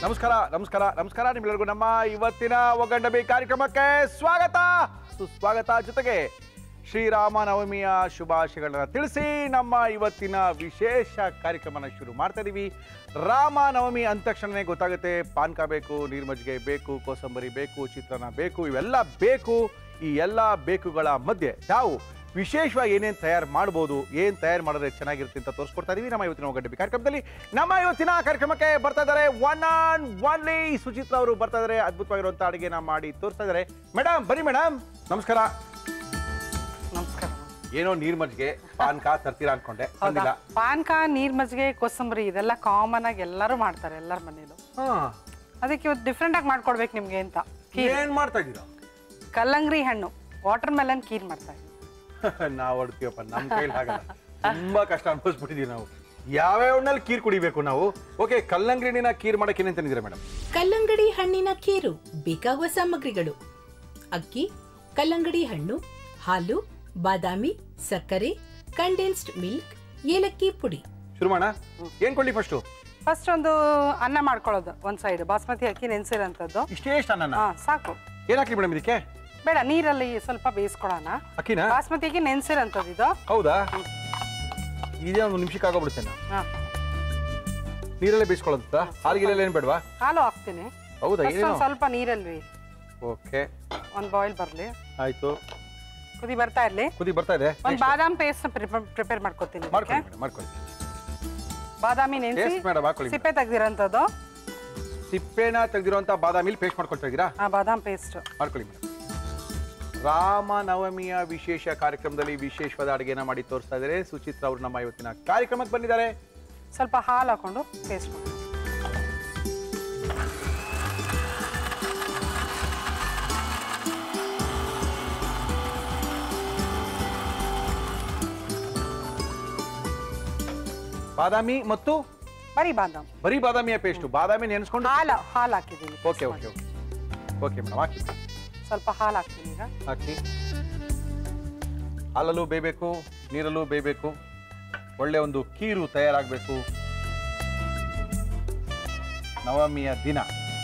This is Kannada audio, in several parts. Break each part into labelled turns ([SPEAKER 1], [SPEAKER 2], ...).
[SPEAKER 1] ನಮಸ್ಕಾರ ನಮಸ್ಕಾರ ನಮಸ್ಕಾರ ನಿಮ್ಮೆಲ್ಲರಿಗೂ ನಮ್ಮ ಇವತ್ತಿನ ಒಗ್ಗಂಡಬಿ ಕಾರ್ಯಕ್ರಮಕ್ಕೆ ಸ್ವಾಗತ ಸುಸ್ವಾಗತ. ಜೊತೆಗೆ ಶ್ರೀರಾಮನವಮಿಯ ಶುಭಾಶಯಗಳನ್ನ ತಿಳಿಸಿ ನಮ್ಮ ಇವತ್ತಿನ ವಿಶೇಷ ಕಾರ್ಯಕ್ರಮನ ಶುರು ಮಾಡ್ತಾ ಇದೀವಿ. ರಾಮನವಮಿ ಅಂದ ತಕ್ಷಣನೇ ಗೊತ್ತಾಗುತ್ತೆ, ಪಾನ್ಕ ಬೇಕು, ನೀರ್ಮಜ್ಜಿಗೆ ಬೇಕು, ಕೋಸಂಬರಿ ಬೇಕು, ಚಿತ್ರಾನ್ನ ಬೇಕು, ಇವೆಲ್ಲ ಬೇಕು. ಈ ಎಲ್ಲ ಬೇಕುಗಳ ಮಧ್ಯೆ ನಾವು ವಿಶೇಷವಾಗಿ ಏನೇನು ತಯಾರು ಮಾಡ್ಬೋದು, ಏನು ತಯಾರು ಮಾಡಿದ್ರೆ ಚೆನ್ನಾಗಿರುತ್ತೆ ಅಂತ ತೋರಿಸ್ಕೊಡ್ತಾ ಇದೀವಿ ನಮ್ಮ ಇವತ್ತಿನ ಒಗ್ಗಂಡಬಿ ಕಾರ್ಯಕ್ರಮದಲ್ಲಿ. ನಮ್ಮ ಇವತ್ತಿನ ಕಾರ್ಯಕ್ರಮಕ್ಕೆ ಬರ್ತಾ ಇದ್ದಾರೆ ಒನ್ ಅಂಡ್ ಒನ್ಲಿ ಸುಚಿತ್ರ ಅವರು ಬರ್ತಾ ಇದ್ದಾರೆ. ಅದ್ಭುತವಾಗಿರುವಂಥ ಅಡುಗೆನ ಮಾಡಿ ತೋರಿಸ್ತಾ ಇದ್ದಾರೆ. ಮೇಡಮ್ ಬನ್ನಿ ಮೇಡಮ್. ನಮಸ್ಕಾರ.
[SPEAKER 2] ನಮಸ್ಕಾರ.
[SPEAKER 1] ಏನೋ ನೀರ್ ಮಜ್ಜಿಗೆ ಪಾನ್ಕ ತರ್ತೀರಾ ಅನ್ಕೊಂಡೆ.
[SPEAKER 2] ಪಾನ್ಕ, ನೀರ್ ಮಜ್ಜಿಗೆ, ಕೋಸಂಬರಿ ಇದೆಲ್ಲ ಕಾಮನ್ ಆಗಿ ಎಲ್ಲರೂ ಮಾಡ್ತಾರೆ ಎಲ್ಲರ ಮನೇಲೂ. ಅದಕ್ಕೆ ಇವತ್ತು ಡಿಫ್ರೆಂಟ್ ಆಗಿ ಮಾಡ್ಕೊಡ್ಬೇಕು ನಿಮ್ಗೆ ಅಂತ.
[SPEAKER 1] ಏನ್ ಮಾಡ್ತಾ ಇದ್ದೀರಾ?
[SPEAKER 2] ಕಲ್ಲಂಗಡಿ ಹಣ್ಣು ವಾಟರ್ ಮೆಲನ್ ಕೀರ್ ಮಾಡ್ತಾ ಇದ್ದೀವಿ.
[SPEAKER 1] ನಾವು ಹೊಡ್ತೀವಪ್ಪ, ನಮ್ಮ ಕೈಲಿ ಆಗಲ್ಲ. ತುಂಬಾ ಕಷ್ಟ ಅನುಭವಿಸ್ಬಿಟ್ಟಿದೀವಿ ನಾವು. ಯಾವ್ಯಾವ ಹಣ್ಣಲ್ಲಿ ಕೀರ್ ಕುಡಿಬೇಕು ನಾವು? ಓಕೆ, ಕಲ್ಲಂಗಡಿ ಹಣ್ಣಿನ ಕೀರ್ ಮಾಡಕ್ಕೆ ಏನೇನು ತಂದಿದ್ದೀರಾ ಮೇಡಮ್?
[SPEAKER 3] ಕಲ್ಲಂಗಡಿ ಹಣ್ಣಿನ ಕೀರು ಬೇಕಾಗುವ ಸಾಮಗ್ರಿಗಳು: ಅಕ್ಕಿ, ಕಲ್ಲಂಗಡಿ ಹಣ್ಣು, ಹಾಲು, ಬಾದಾಮಿ, ಸಕ್ಕರೆ, ಕಂಡೆನ್ಸ್ಡ್ ಮಿಲ್ಕ್, ಏಲಕ್ಕಿ ಪುಡಿ.
[SPEAKER 1] ಶುರು ಮಾಡೋಣ. ಏನ್ ಕೊಳ್ಳಿ
[SPEAKER 2] ಫಸ್ಟ್ ಒಂದು ಅನ್ನ ಮಾಡ್ಕೊಳ್ಳೋದು. ಒಂದ್ ಸೈಡ್ ಬಾಸ್ಮತಿ ಅಕ್ಕಿ ನೆನ್ಸಿರೋಂಥದ್ದು.
[SPEAKER 1] ಇಷ್ಟೇ ಅನ್ನ
[SPEAKER 2] ಸಾಕು.
[SPEAKER 1] ಏನ್ ಹಾಕಿ ಮೇಡಮ್ ಇದಕ್ಕೆ?
[SPEAKER 2] ಬೇಡ, ನೀರಲ್ಲಿ ಸ್ವಲ್ಪ ಬೇಯಿಸ್ಕೊಳ್ಳೋಣ.
[SPEAKER 1] ಅಕ್ಕಿನ
[SPEAKER 2] ಬಾಸ್ಮತಿ ಅಕ್ಕಿ ನೆನ್ಸಿರೋಂಥದ್ದು ಇದು.
[SPEAKER 1] ಹೌದಾ? ಇದೇ ಒಂದು ನಿಮಿಷಕ್ಕೆ ಆಗೋಗ್ಬಿಡುತ್ತೆ. ನೀರಲ್ಲೇ ಬೇಯಿಸ್ಕೊಳ್ಳೋದ? ಹಾಲಿಗೆಲ್ಲ ಏನ್ ಬೇಡವಾ?
[SPEAKER 2] ಹಾಲು ಹಾಕ್ತೀನಿ.
[SPEAKER 1] ಹೌದಾ?
[SPEAKER 2] ಸ್ವಲ್ಪ ನೀರಲ್ಲಿ
[SPEAKER 1] ಓಕೆ,
[SPEAKER 2] ಒಂದ್ ಬಾಯ್ಲ್ ಬರ್ಲಿ.
[SPEAKER 1] ಆಯ್ತು,
[SPEAKER 2] ಕುದಿ ಬರ್ತಾ ಇರ್ಲಿ.
[SPEAKER 1] ಕುದಿ ಬರ್ತಾ ಇದೆ.
[SPEAKER 2] ಒಂದ್ ಬಾದಾಮ್ ಪೇಸ್ಟ್ ಪ್ರಿಪೇರ್ ಮಾಡ್ಕೊತೀನಿ.
[SPEAKER 1] ಮಾಡ್ಕೊಳ್ಳಿ.
[SPEAKER 2] ಬಾದಾಮಿ ನೆನೆಸಿ ಸಿಪ್ಪೆ ತೆಗ್ದಿರೋಂಥದ್ದು.
[SPEAKER 1] ಸಿಪ್ಪೆನ ತೆಗ್ದಿರೋಂಥ ಬಾದಾಮಿಲಿ ಪೇಸ್ಟ್ ಮಾಡ್ಕೊಳ್ತಾ ಇದ್ದೀರಾ?
[SPEAKER 2] ಬಾದಾಮ್ ಪೇಸ್ಟ್
[SPEAKER 1] ಮಾಡ್ಕೊಳ್ಳಿ ಮೇಡಮ್. ರಾಮನವಮಿಯ ವಿಶೇಷ ಕಾರ್ಯಕ್ರಮದಲ್ಲಿ ವಿಶೇಷವಾದ ಅಡುಗೆನ ಮಾಡಿ ತೋರಿಸ್ತಾ ಇದ್ದಾರೆ ಸುಚಿತ್ರ ಅವರು ನಮ್ಮ ಇವತ್ತಿನ ಕಾರ್ಯಕ್ರಮಕ್ಕೆ ಬಂದಿದ್ದಾರೆ.
[SPEAKER 2] ಸ್ವಲ್ಪ ಹಾಲು ಹಾಕೊಂಡು ಪೇಸ್ಟ್ ಮಾಡಿ.
[SPEAKER 1] ಬಾದಾಮಿ ಮತ್ತು ಬರೀ ಬಾದಾಮಿಯ ಪೇಸ್ಟ್, ಬಾದಾಮಿ ನೆನೆಸ್ಕೊಂಡು
[SPEAKER 2] ಹಾಲು ಹಾಕಿದ್ದೀನಿ.
[SPEAKER 1] Okay okay okay okay madam, ಹಾಕಿ.
[SPEAKER 2] ಸ್ವಲ್ಪ ಹಾಲು ಹಾಕ್ತೀನಿ ಈಗ.
[SPEAKER 1] ಹಾಕಿ. ಹಾಲಲ್ಲೂ ಬೇಯಬೇಕು, ನೀರಲ್ಲೂ ಬೇಯಬೇಕು. ಒಳ್ಳೆ ಒಂದು ಕೀರು ತಯಾರಾಗಬೇಕು ನವಮಿಯ ದಿನ.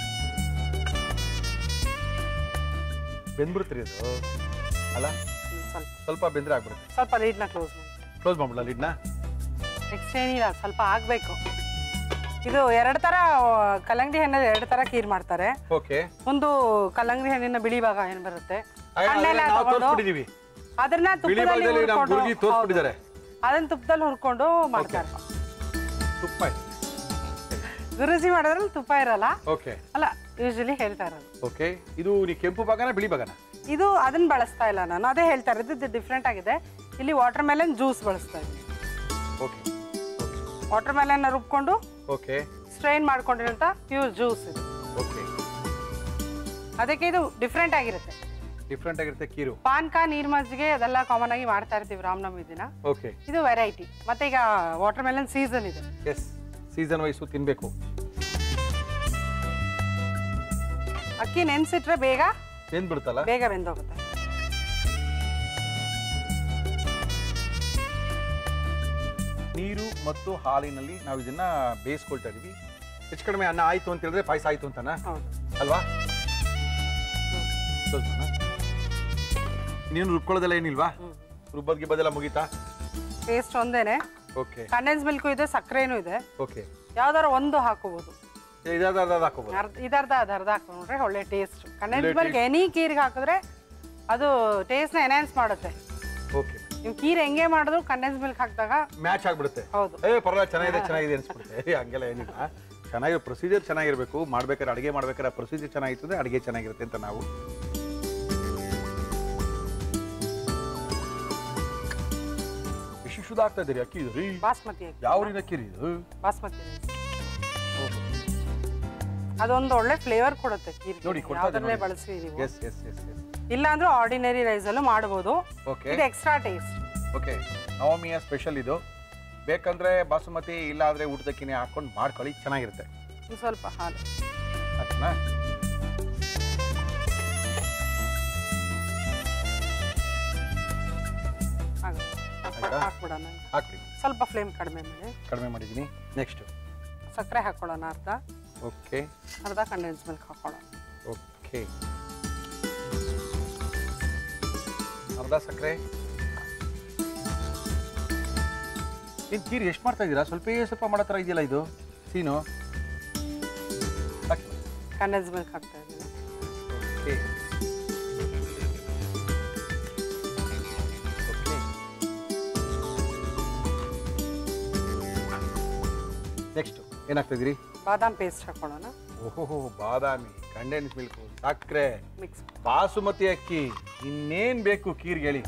[SPEAKER 1] ಬೆಂದ್ಬಿಡ್ತೀರಿ ಅದು ಅಲ್ಲ? ಸ್ವಲ್ಪ ಬೆಂದ್ರೆ ಆಗ್ಬಿಡುತ್ತೆ.
[SPEAKER 2] ಸ್ವಲ್ಪ ಲೀಡ್ನ ಕ್ಲೋಸ್
[SPEAKER 1] ಮಾಡ್ಬಿಡ. ಲೀಡ್ನ
[SPEAKER 2] ನೆಕ್ಸ್ಟ್ ಏನಿಲ್ಲ, ಸ್ವಲ್ಪ ಆಗ್ಬೇಕು. ಇದು ಎರಡು ತರ ಕಲ್ಲಂಗಡಿ ಹಣ್ಣ ಎರಡು ತರ ಕೀರ್ ಮಾಡ್ತಾರೆ.
[SPEAKER 1] ಓಕೆ.
[SPEAKER 2] ಒಂದು ಕಲ್ಲಂಗಡಿ ಹಣ್ಣಿನ ಬಿಳಿ ಭಾಗ ಏನ್ ಬರುತ್ತೆ, ಅದನ್ನ ತುಪ್ಪದಲ್ಲಿ ಹುರ್ಕೊಂಡು ಮಾಡ್ತಾರೆ. ಗುರುಜಿ ಮಾಡೋದ್ರಲ್ಲಿ ತುಪ್ಪ ಇರಲ್ಲ ಅಲ್ಲ, ಯೂಶಲಿ ಹೇಳ್ತಾ ಇರೋದು.
[SPEAKER 1] ಓಕೆ, ಇದು ಕೆಂಪು ಭಾಗನ ಬಿಳಿ ಭಾಗನ?
[SPEAKER 2] ಇದು ಅದನ್ನ ಬಳಸ್ತಾ ಇಲ್ಲ ನಾನು, ಅದೇ ಹೇಳ್ತಾ ಇರೋದು. ಇದು ಡಿಫ್ರೆಂಟ್ ಆಗಿದೆ. ಇಲ್ಲಿ ವಾಟರ್ ಮೆಲನ್ ಜ್ಯೂಸ್ ಬಳಸ್ತಾ ಇದ್ದೀನಿ. ವಾಟರ್ ಮೆಲನ್ ರುಬ್ಕೊಂಡು ಸ್ಟ್ರೈನ್ ಮಾಡ್ಕೊಂಡಿರೋಂಥ ಪ್ಯೂರ್ ಜ್ಯೂಸ್ ಇದು. ಅದಕ್ಕೆ ಇದು ಡಿಫ್ರೆಂಟ್ ಆಗಿರುತ್ತೆ
[SPEAKER 1] ಕೀರು.
[SPEAKER 2] ಪಾನ್ಕ, ನೀರ್ ಮಜ್ಜಿಗೆ ಅದೆಲ್ಲ ಕಾಮನ್ ಆಗಿ ಮಾಡ್ತಾ ಇರ್ತೀವಿ ರಾಮನವಮಿ ದಿನ. ಇದು ವೆರೈಟಿ. ಮತ್ತೆ ಈಗ ವಾಟರ್ ಮೆಲನ್ ಸೀಸನ್ ಇದೆ.
[SPEAKER 1] ಸೀಸನ್ ವೈಸು ತಿನ್ಬೇಕು.
[SPEAKER 2] ಅಕ್ಕಿ ನೆನ್ಸಿಟ್ರೆ ಬೇಗ ಬೆಂದೋಗುತ್ತೆ.
[SPEAKER 1] ನೀರು ಮತ್ತು ಹಾಲಿನಲ್ಲಿ ನಾವು ಇದನ್ನ ಬೇಯಿಸ್ಕೊಳ್ತಾ ಇದೀವಿ. ಹೆಚ್ಚು ಕಡಿಮೆ ಅನ್ನ ಆಯ್ತು ಅಂತ ಹೇಳಿದ್ರೆ ಪಾಯಸ ಆಯ್ತು ಅಂತಾನ ಅಲ್ವಾ? ನೀನು ರುಬ್ಕೊಳ್ಳೋದೆಲ್ಲ ಏನಿಲ್ವಾ? ರುಬ್ಬೋದ್ ಗಿಬ್ಬದೆಲ್ಲ ಮುಗೀತಾ?
[SPEAKER 2] ಪೇಸ್ಟ್ ಒಂದೇನೆ. ಕಂಡೆನ್ಸ್ ಮಿಲ್ಕ್ ಇದೆ, ಸಕ್ಕರೆನೂ ಇದೆ. ಯಾವ್ದಾರ ಒಂದು ಹಾಕೋಬಹುದು. ಇದರ್ಧ ಹಾಕೊಂಡ್ರೆ ಒಳ್ಳೆ ಟೇಸ್ಟ್. ಕಂಡೆನ್ಸ್ ಮಿಲ್ಕ್ ಎನಿ ಕೀರ್ಗೆ ಹಾಕಿದ್ರೆ ಅದು ಟೇಸ್ಟ್ ನ ಎನ್ಹಾನ್ಸ್ ಮಾಡುತ್ತೆ. ನೀವು ಕೀರ್ ಹೆಂಗೆ ಮಾಡಿದ್ರು ಕಂಡೆನ್ಸ್ ಮಿಲ್ಕ್ ಹಾಕಿದಾಗ
[SPEAKER 1] ಮ್ಯಾಚ್ ಆಗ್ಬಿಡುತ್ತೆ.
[SPEAKER 2] ಹೌದು,
[SPEAKER 1] ಪರವಾಗಿಲ್ಲ, ಚೆನ್ನಾಗಿದೆ ಅನ್ಸ್ಬಿಡುತ್ತೆ. ಹಂಗೆಲ್ಲ ಏನಿಲ್ಲ, ಚೆನ್ನಾಗಿ ಪ್ರೊಸೀಜರ್ ಚೆನ್ನಾಗಿರ್ಬೇಕು. ಮಾಡ್ಬೇಕಾದ್ರೆ ಅಡುಗೆ ಮಾಡ್ಬೇಕಾದ್ರೆ ಪ್ರೊಸೀಜರ್ ಚೆನ್ನಾಗಿರ್ತದೆ, ಅಡುಗೆ ಚೆನ್ನಾಗಿರುತ್ತೆ ಅಂತ ನಾವು ಶುದ್ಧ ಆಗ್ತಾ ಇದ್ದೀರಿ. ಅಕ್ಕಿ ಇದು ರೀ
[SPEAKER 2] ಬಾಸ್ಮತಿ ಅಕ್ಕಿ.
[SPEAKER 1] ಯಾವ ರೀತಿ ಅಕ್ಕಿ ಇದು?
[SPEAKER 2] ಬಾಸ್ಮತಿ. ಅದೊಂದು ಒಳ್ಳೆ ಫ್ಲೇವರ್ ಕೊಡುತ್ತೆ ಕೀರ್.
[SPEAKER 1] ನೋಡಿ,
[SPEAKER 2] ಅದನ್ನೇ ಬಳಸಿ ಇಲ್ಲ ಅಂದ್ರೆ ಆರ್ಡಿನರಿ ರೈಸ್ ಅಲ್ಲೂ ಮಾಡಬಹುದು. ಇದು ಎಕ್ಸ್ಟ್ರಾ ಟೇಸ್ಟ್.
[SPEAKER 1] ಓಕೆ, ನವಮಿಯ ಸ್ಪೆಷಲ್ ಇದು. ಬೇಕಂದ್ರೆ ಬಾಸುಮತಿ, ಇಲ್ಲ ಆದ್ರೆ ಊಟದಕ್ಕಿನೇ ಹಾಕೊಂಡು ಮಾಡ್ಕೊಳ್ಳಿ, ಚೆನ್ನಾಗಿರುತ್ತೆ.
[SPEAKER 2] ಸ್ವಲ್ಪ ಹಾಲು
[SPEAKER 1] ಹಾಕ್ಬಿಡಿ.
[SPEAKER 2] ಸ್ವಲ್ಪ ಫ್ಲೇಮ್ ಕಡಿಮೆ
[SPEAKER 1] ಮಾಡಿದ್ದೀನಿ. ನೆಕ್ಸ್ಟ್
[SPEAKER 2] ಸಕ್ಕರೆ ಹಾಕೊಳ್ಳೋಣ ಅರ್ಧ.
[SPEAKER 1] ಓಕೆ.
[SPEAKER 2] ಅರ್ಧ ಕಂಡೆನ್ಸ್ ಮಿಲ್ಕ್ ಹಾಕೊಳ್ಳೋಣ.
[SPEAKER 1] ಓಕೆ. ಅರ್ಧ ಸಕ್ಕರೆ. ಏನು ಖೀರ್ ಎಷ್ಟು ಮಾಡ್ತಾ ಇದ್ದೀರಾ? ಸ್ವಲ್ಪ ಮಾಡೋ ಥರ ಇದೆಯಲ್ಲ ಇದು ಸೀನು.
[SPEAKER 2] ಕಂಡೆನ್ಸ್ ಮಿಲ್ಕ್ ಹಾಕ್ತಾ ಇದ್ದೀನಿ.
[SPEAKER 1] ಓಕೆ. ಓಕೆ. ನೆಕ್ಸ್ಟ್ ಏನಾಗ್ತಾ ಇದ್ದೀರಿ?
[SPEAKER 2] ಬಾದಾಮ್ ಪೇಸ್ಟ್ ಹಾಕೊಳ್ಳೋಣ.
[SPEAKER 1] ಓಹೋ, ಬಾದಾಮಿ, ಕಂಡೆನ್ಸ್ ಮಿಲ್ಕು, ಸಕ್ಕರೆ,
[SPEAKER 2] ಮಿಕ್ಸ್.
[SPEAKER 1] ಬಾಸುಮತಿ ಅಕ್ಕಿ, ಇನ್ನೇನ್ ಬೇಕು ಖೀರ್ಗೆ ಹೇಳಿ?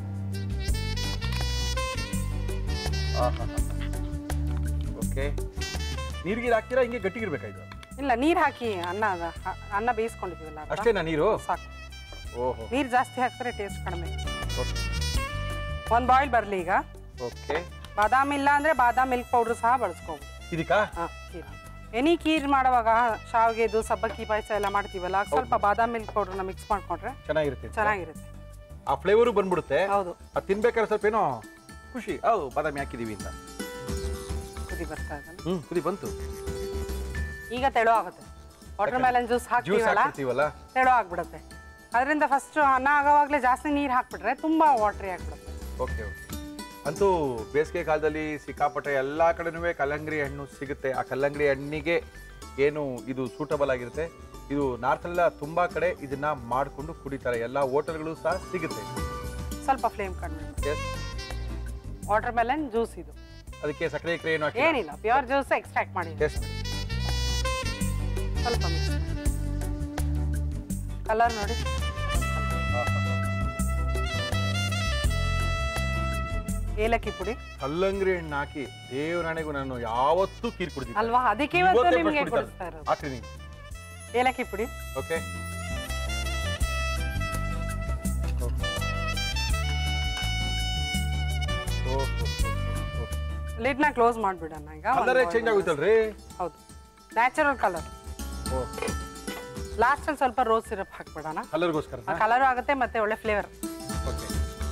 [SPEAKER 1] ಓಕೆ. ನೀರಿಗೆ ಹಾಕ್ತೀರಾ ಹಿಂಗೆ ಗಟ್ಟಿಗಿರ್ಬೇಕಾಯ್ತು?
[SPEAKER 2] ಇಲ್ಲ, ನೀರು ಹಾಕಿ ಅನ್ನ ಬೇಯಿಸ್ಕೊಂಡಿದ್ದೀವಲ್ಲ
[SPEAKER 1] ಅಷ್ಟೇನಾ ನೀರು?
[SPEAKER 2] ಸಾಕು.
[SPEAKER 1] ಓಹೋ.
[SPEAKER 2] ನೀರು ಜಾಸ್ತಿ ಹಾಕಿದ್ರೆ ಟೇಸ್ಟ್ ಕಡಿಮೆ.
[SPEAKER 1] ಓಕೆ.
[SPEAKER 2] ಒಂದು ಬಾಯ್ಲ್ ಬರಲಿ ಈಗ.
[SPEAKER 1] ಓಕೆ.
[SPEAKER 2] ಬಾದಾಮ್ ಇಲ್ಲ ಅಂದ್ರೆ ಬಾದಾಮ್ ಮಿಲ್ಕ್ ಪೌಡರ್ ಸಹ ಬಳಸ್ಕೋಬೋದು.
[SPEAKER 1] ಇದಕ್ಕಾ?
[SPEAKER 2] ಹಾಂ, ಖೀರ್. ಎನಿ ಖೀರ್ ಮಾಡುವಾಗ ಶಾವಿಗೆದು ಸಬ್ಬಕ್ಕಿ ಪಾಯಸ ಎಲ್ಲ ಮಾಡ್ತೀವಲ್ಲ, ಸ್ವಲ್ಪ ಬಾದಾಮ್ ಮಿಲ್ಕ್ ಪೌಡರ್ನ ಮಿಕ್ಸ್ ಮಾಡ್ಕೊಂಡ್ರೆ ಚೆನ್ನಾಗಿರುತ್ತೆ.
[SPEAKER 1] ಆ ಫ್ಲೇವರು ಬಂದ್ಬಿಡುತ್ತೆ.
[SPEAKER 2] ಹೌದು.
[SPEAKER 1] ಅದು ತಿನ್ಬೇಕಾದ್ರೆ ಸ್ವಲ್ಪ ಏನೋ ಖುಷಿ. ಹೌದು, ಬಾದಾಮಿ ಹಾಕಿದೀವಿ ಅಂತ.
[SPEAKER 2] ಕುದಿ ಬರ್ತಾ ಇದೆ.
[SPEAKER 1] ಕುದಿ ಬಂತು.
[SPEAKER 2] ಈಗ ತೆಳು ಆಗುತ್ತೆ. ವಾಟರ್ ಮೆಲನ್ ಜ್ಯೂಸ್ ಹಾಕ್ತೀವಲ್ಲ, ತೆಳು ಆಗ್ಬಿಡುತ್ತೆ. ಅದರಿಂದ ಫಸ್ಟ್ ಅನ್ನ ಆಗೋವಾಗಲೇ ಜಾಸ್ತಿ ನೀರು ಹಾಕ್ಬಿಟ್ರೆ ತುಂಬಾ ವಾಟ್ರಿ ಆಗ್ಬಿಡುತ್ತೆ.
[SPEAKER 1] ಓಕೆ. ಓಕೆ. ಅಂತೂ ಬೇಸಿಗೆ ಕಾಲದಲ್ಲಿ ಸಿಕ್ಕಾಪಟ್ಟೆ ಎಲ್ಲ ಕಡೆನೂ ಕಲ್ಲಂಗಡಿ ಹಣ್ಣು ಸಿಗುತ್ತೆ. ಆ ಕಲ್ಲಂಗಡಿ ಹಣ್ಣಿಗೆ ಏನು ಇದು ಸೂಟಬಲ್ ಆಗಿರುತ್ತೆ. ಇದು ನಾರ್ತಲ್ಲೆಲ್ಲ ತುಂಬ ಕಡೆ ಇದನ್ನ ಮಾಡಿಕೊಂಡು ಕುಡಿತಾರೆ. ಎಲ್ಲ ಹೋಟೆಲ್ಗಳು ಸಹ ಸಿಗುತ್ತೆ.
[SPEAKER 2] ಸ್ವಲ್ಪ ಫ್ಲೇಮ್ ಕಡಿಮೆ.
[SPEAKER 1] ಎಸ್.
[SPEAKER 2] ವಾಟರ್ ಮೆಲನ್ ಜ್ಯೂಸ್ ಇದು.
[SPEAKER 1] ಅದಕ್ಕೆ ಸಕ್ಕರೆ ಏನು
[SPEAKER 2] ಏನಿಲ್ಲ, ಪ್ಯೂರ್ ಜ್ಯೂಸ್ ಎಕ್ಸ್ಟ್ರಾಕ್ಟ್ ಮಾಡಿ.
[SPEAKER 1] ಎಸ್.
[SPEAKER 2] ಸ್ವಲ್ಪ ಮಿಕ್ಸ್. ಕಲರ್ ನೋಡಿ. ಏಲಕ್ಕಿ ಪುಡಿ,
[SPEAKER 1] ಕಲ್ಲಂಗಡಿ ಹಣ್ಣು ಹಾಕಿ ದೇವರಾಣೆಗೂ ನಾನು ಯಾವತ್ತೂ ಖೀರ್ ಕುಡಿದಿದ್ದೆ
[SPEAKER 2] ಅಲ್ವಾ? ಅದಕ್ಕೆ ನಿಮಗೆ ಕೊಡಿಸ್ತಾ ಇರೋದು.
[SPEAKER 1] ಹಾಕ್ರಿ ನೀವು
[SPEAKER 2] ಏಲಕ್ಕಿ ಪುಡಿ.
[SPEAKER 1] ಓಕೆ.
[SPEAKER 2] ಲಿಡ್ನ ಕ್ಲೋಸ್ ಮಾಡ್ಬಿಡೋಣ ಈಗ.
[SPEAKER 1] ಕಲರ್ ಚೇಂಜ್ ಆಗುತ್ತಲ್ರಿ?
[SPEAKER 2] ಹೌದು, ನ್ಯಾಚುರಲ್ ಕಲರ್. ಲಾಸ್ಟ್ ಅಲ್ಲಿ ಸ್ವಲ್ಪ ರೋಸ್ ಸಿರಪ್ ಹಾಕ್ಬಿಡೋಣ.
[SPEAKER 1] ಕಲರ್ಗೋಸ್ಕರ.
[SPEAKER 2] ಕಲರ್ ಆಗುತ್ತೆ ಮತ್ತೆ ಒಳ್ಳೆ ಫ್ಲೇವರ್.
[SPEAKER 1] ಓಕೆ.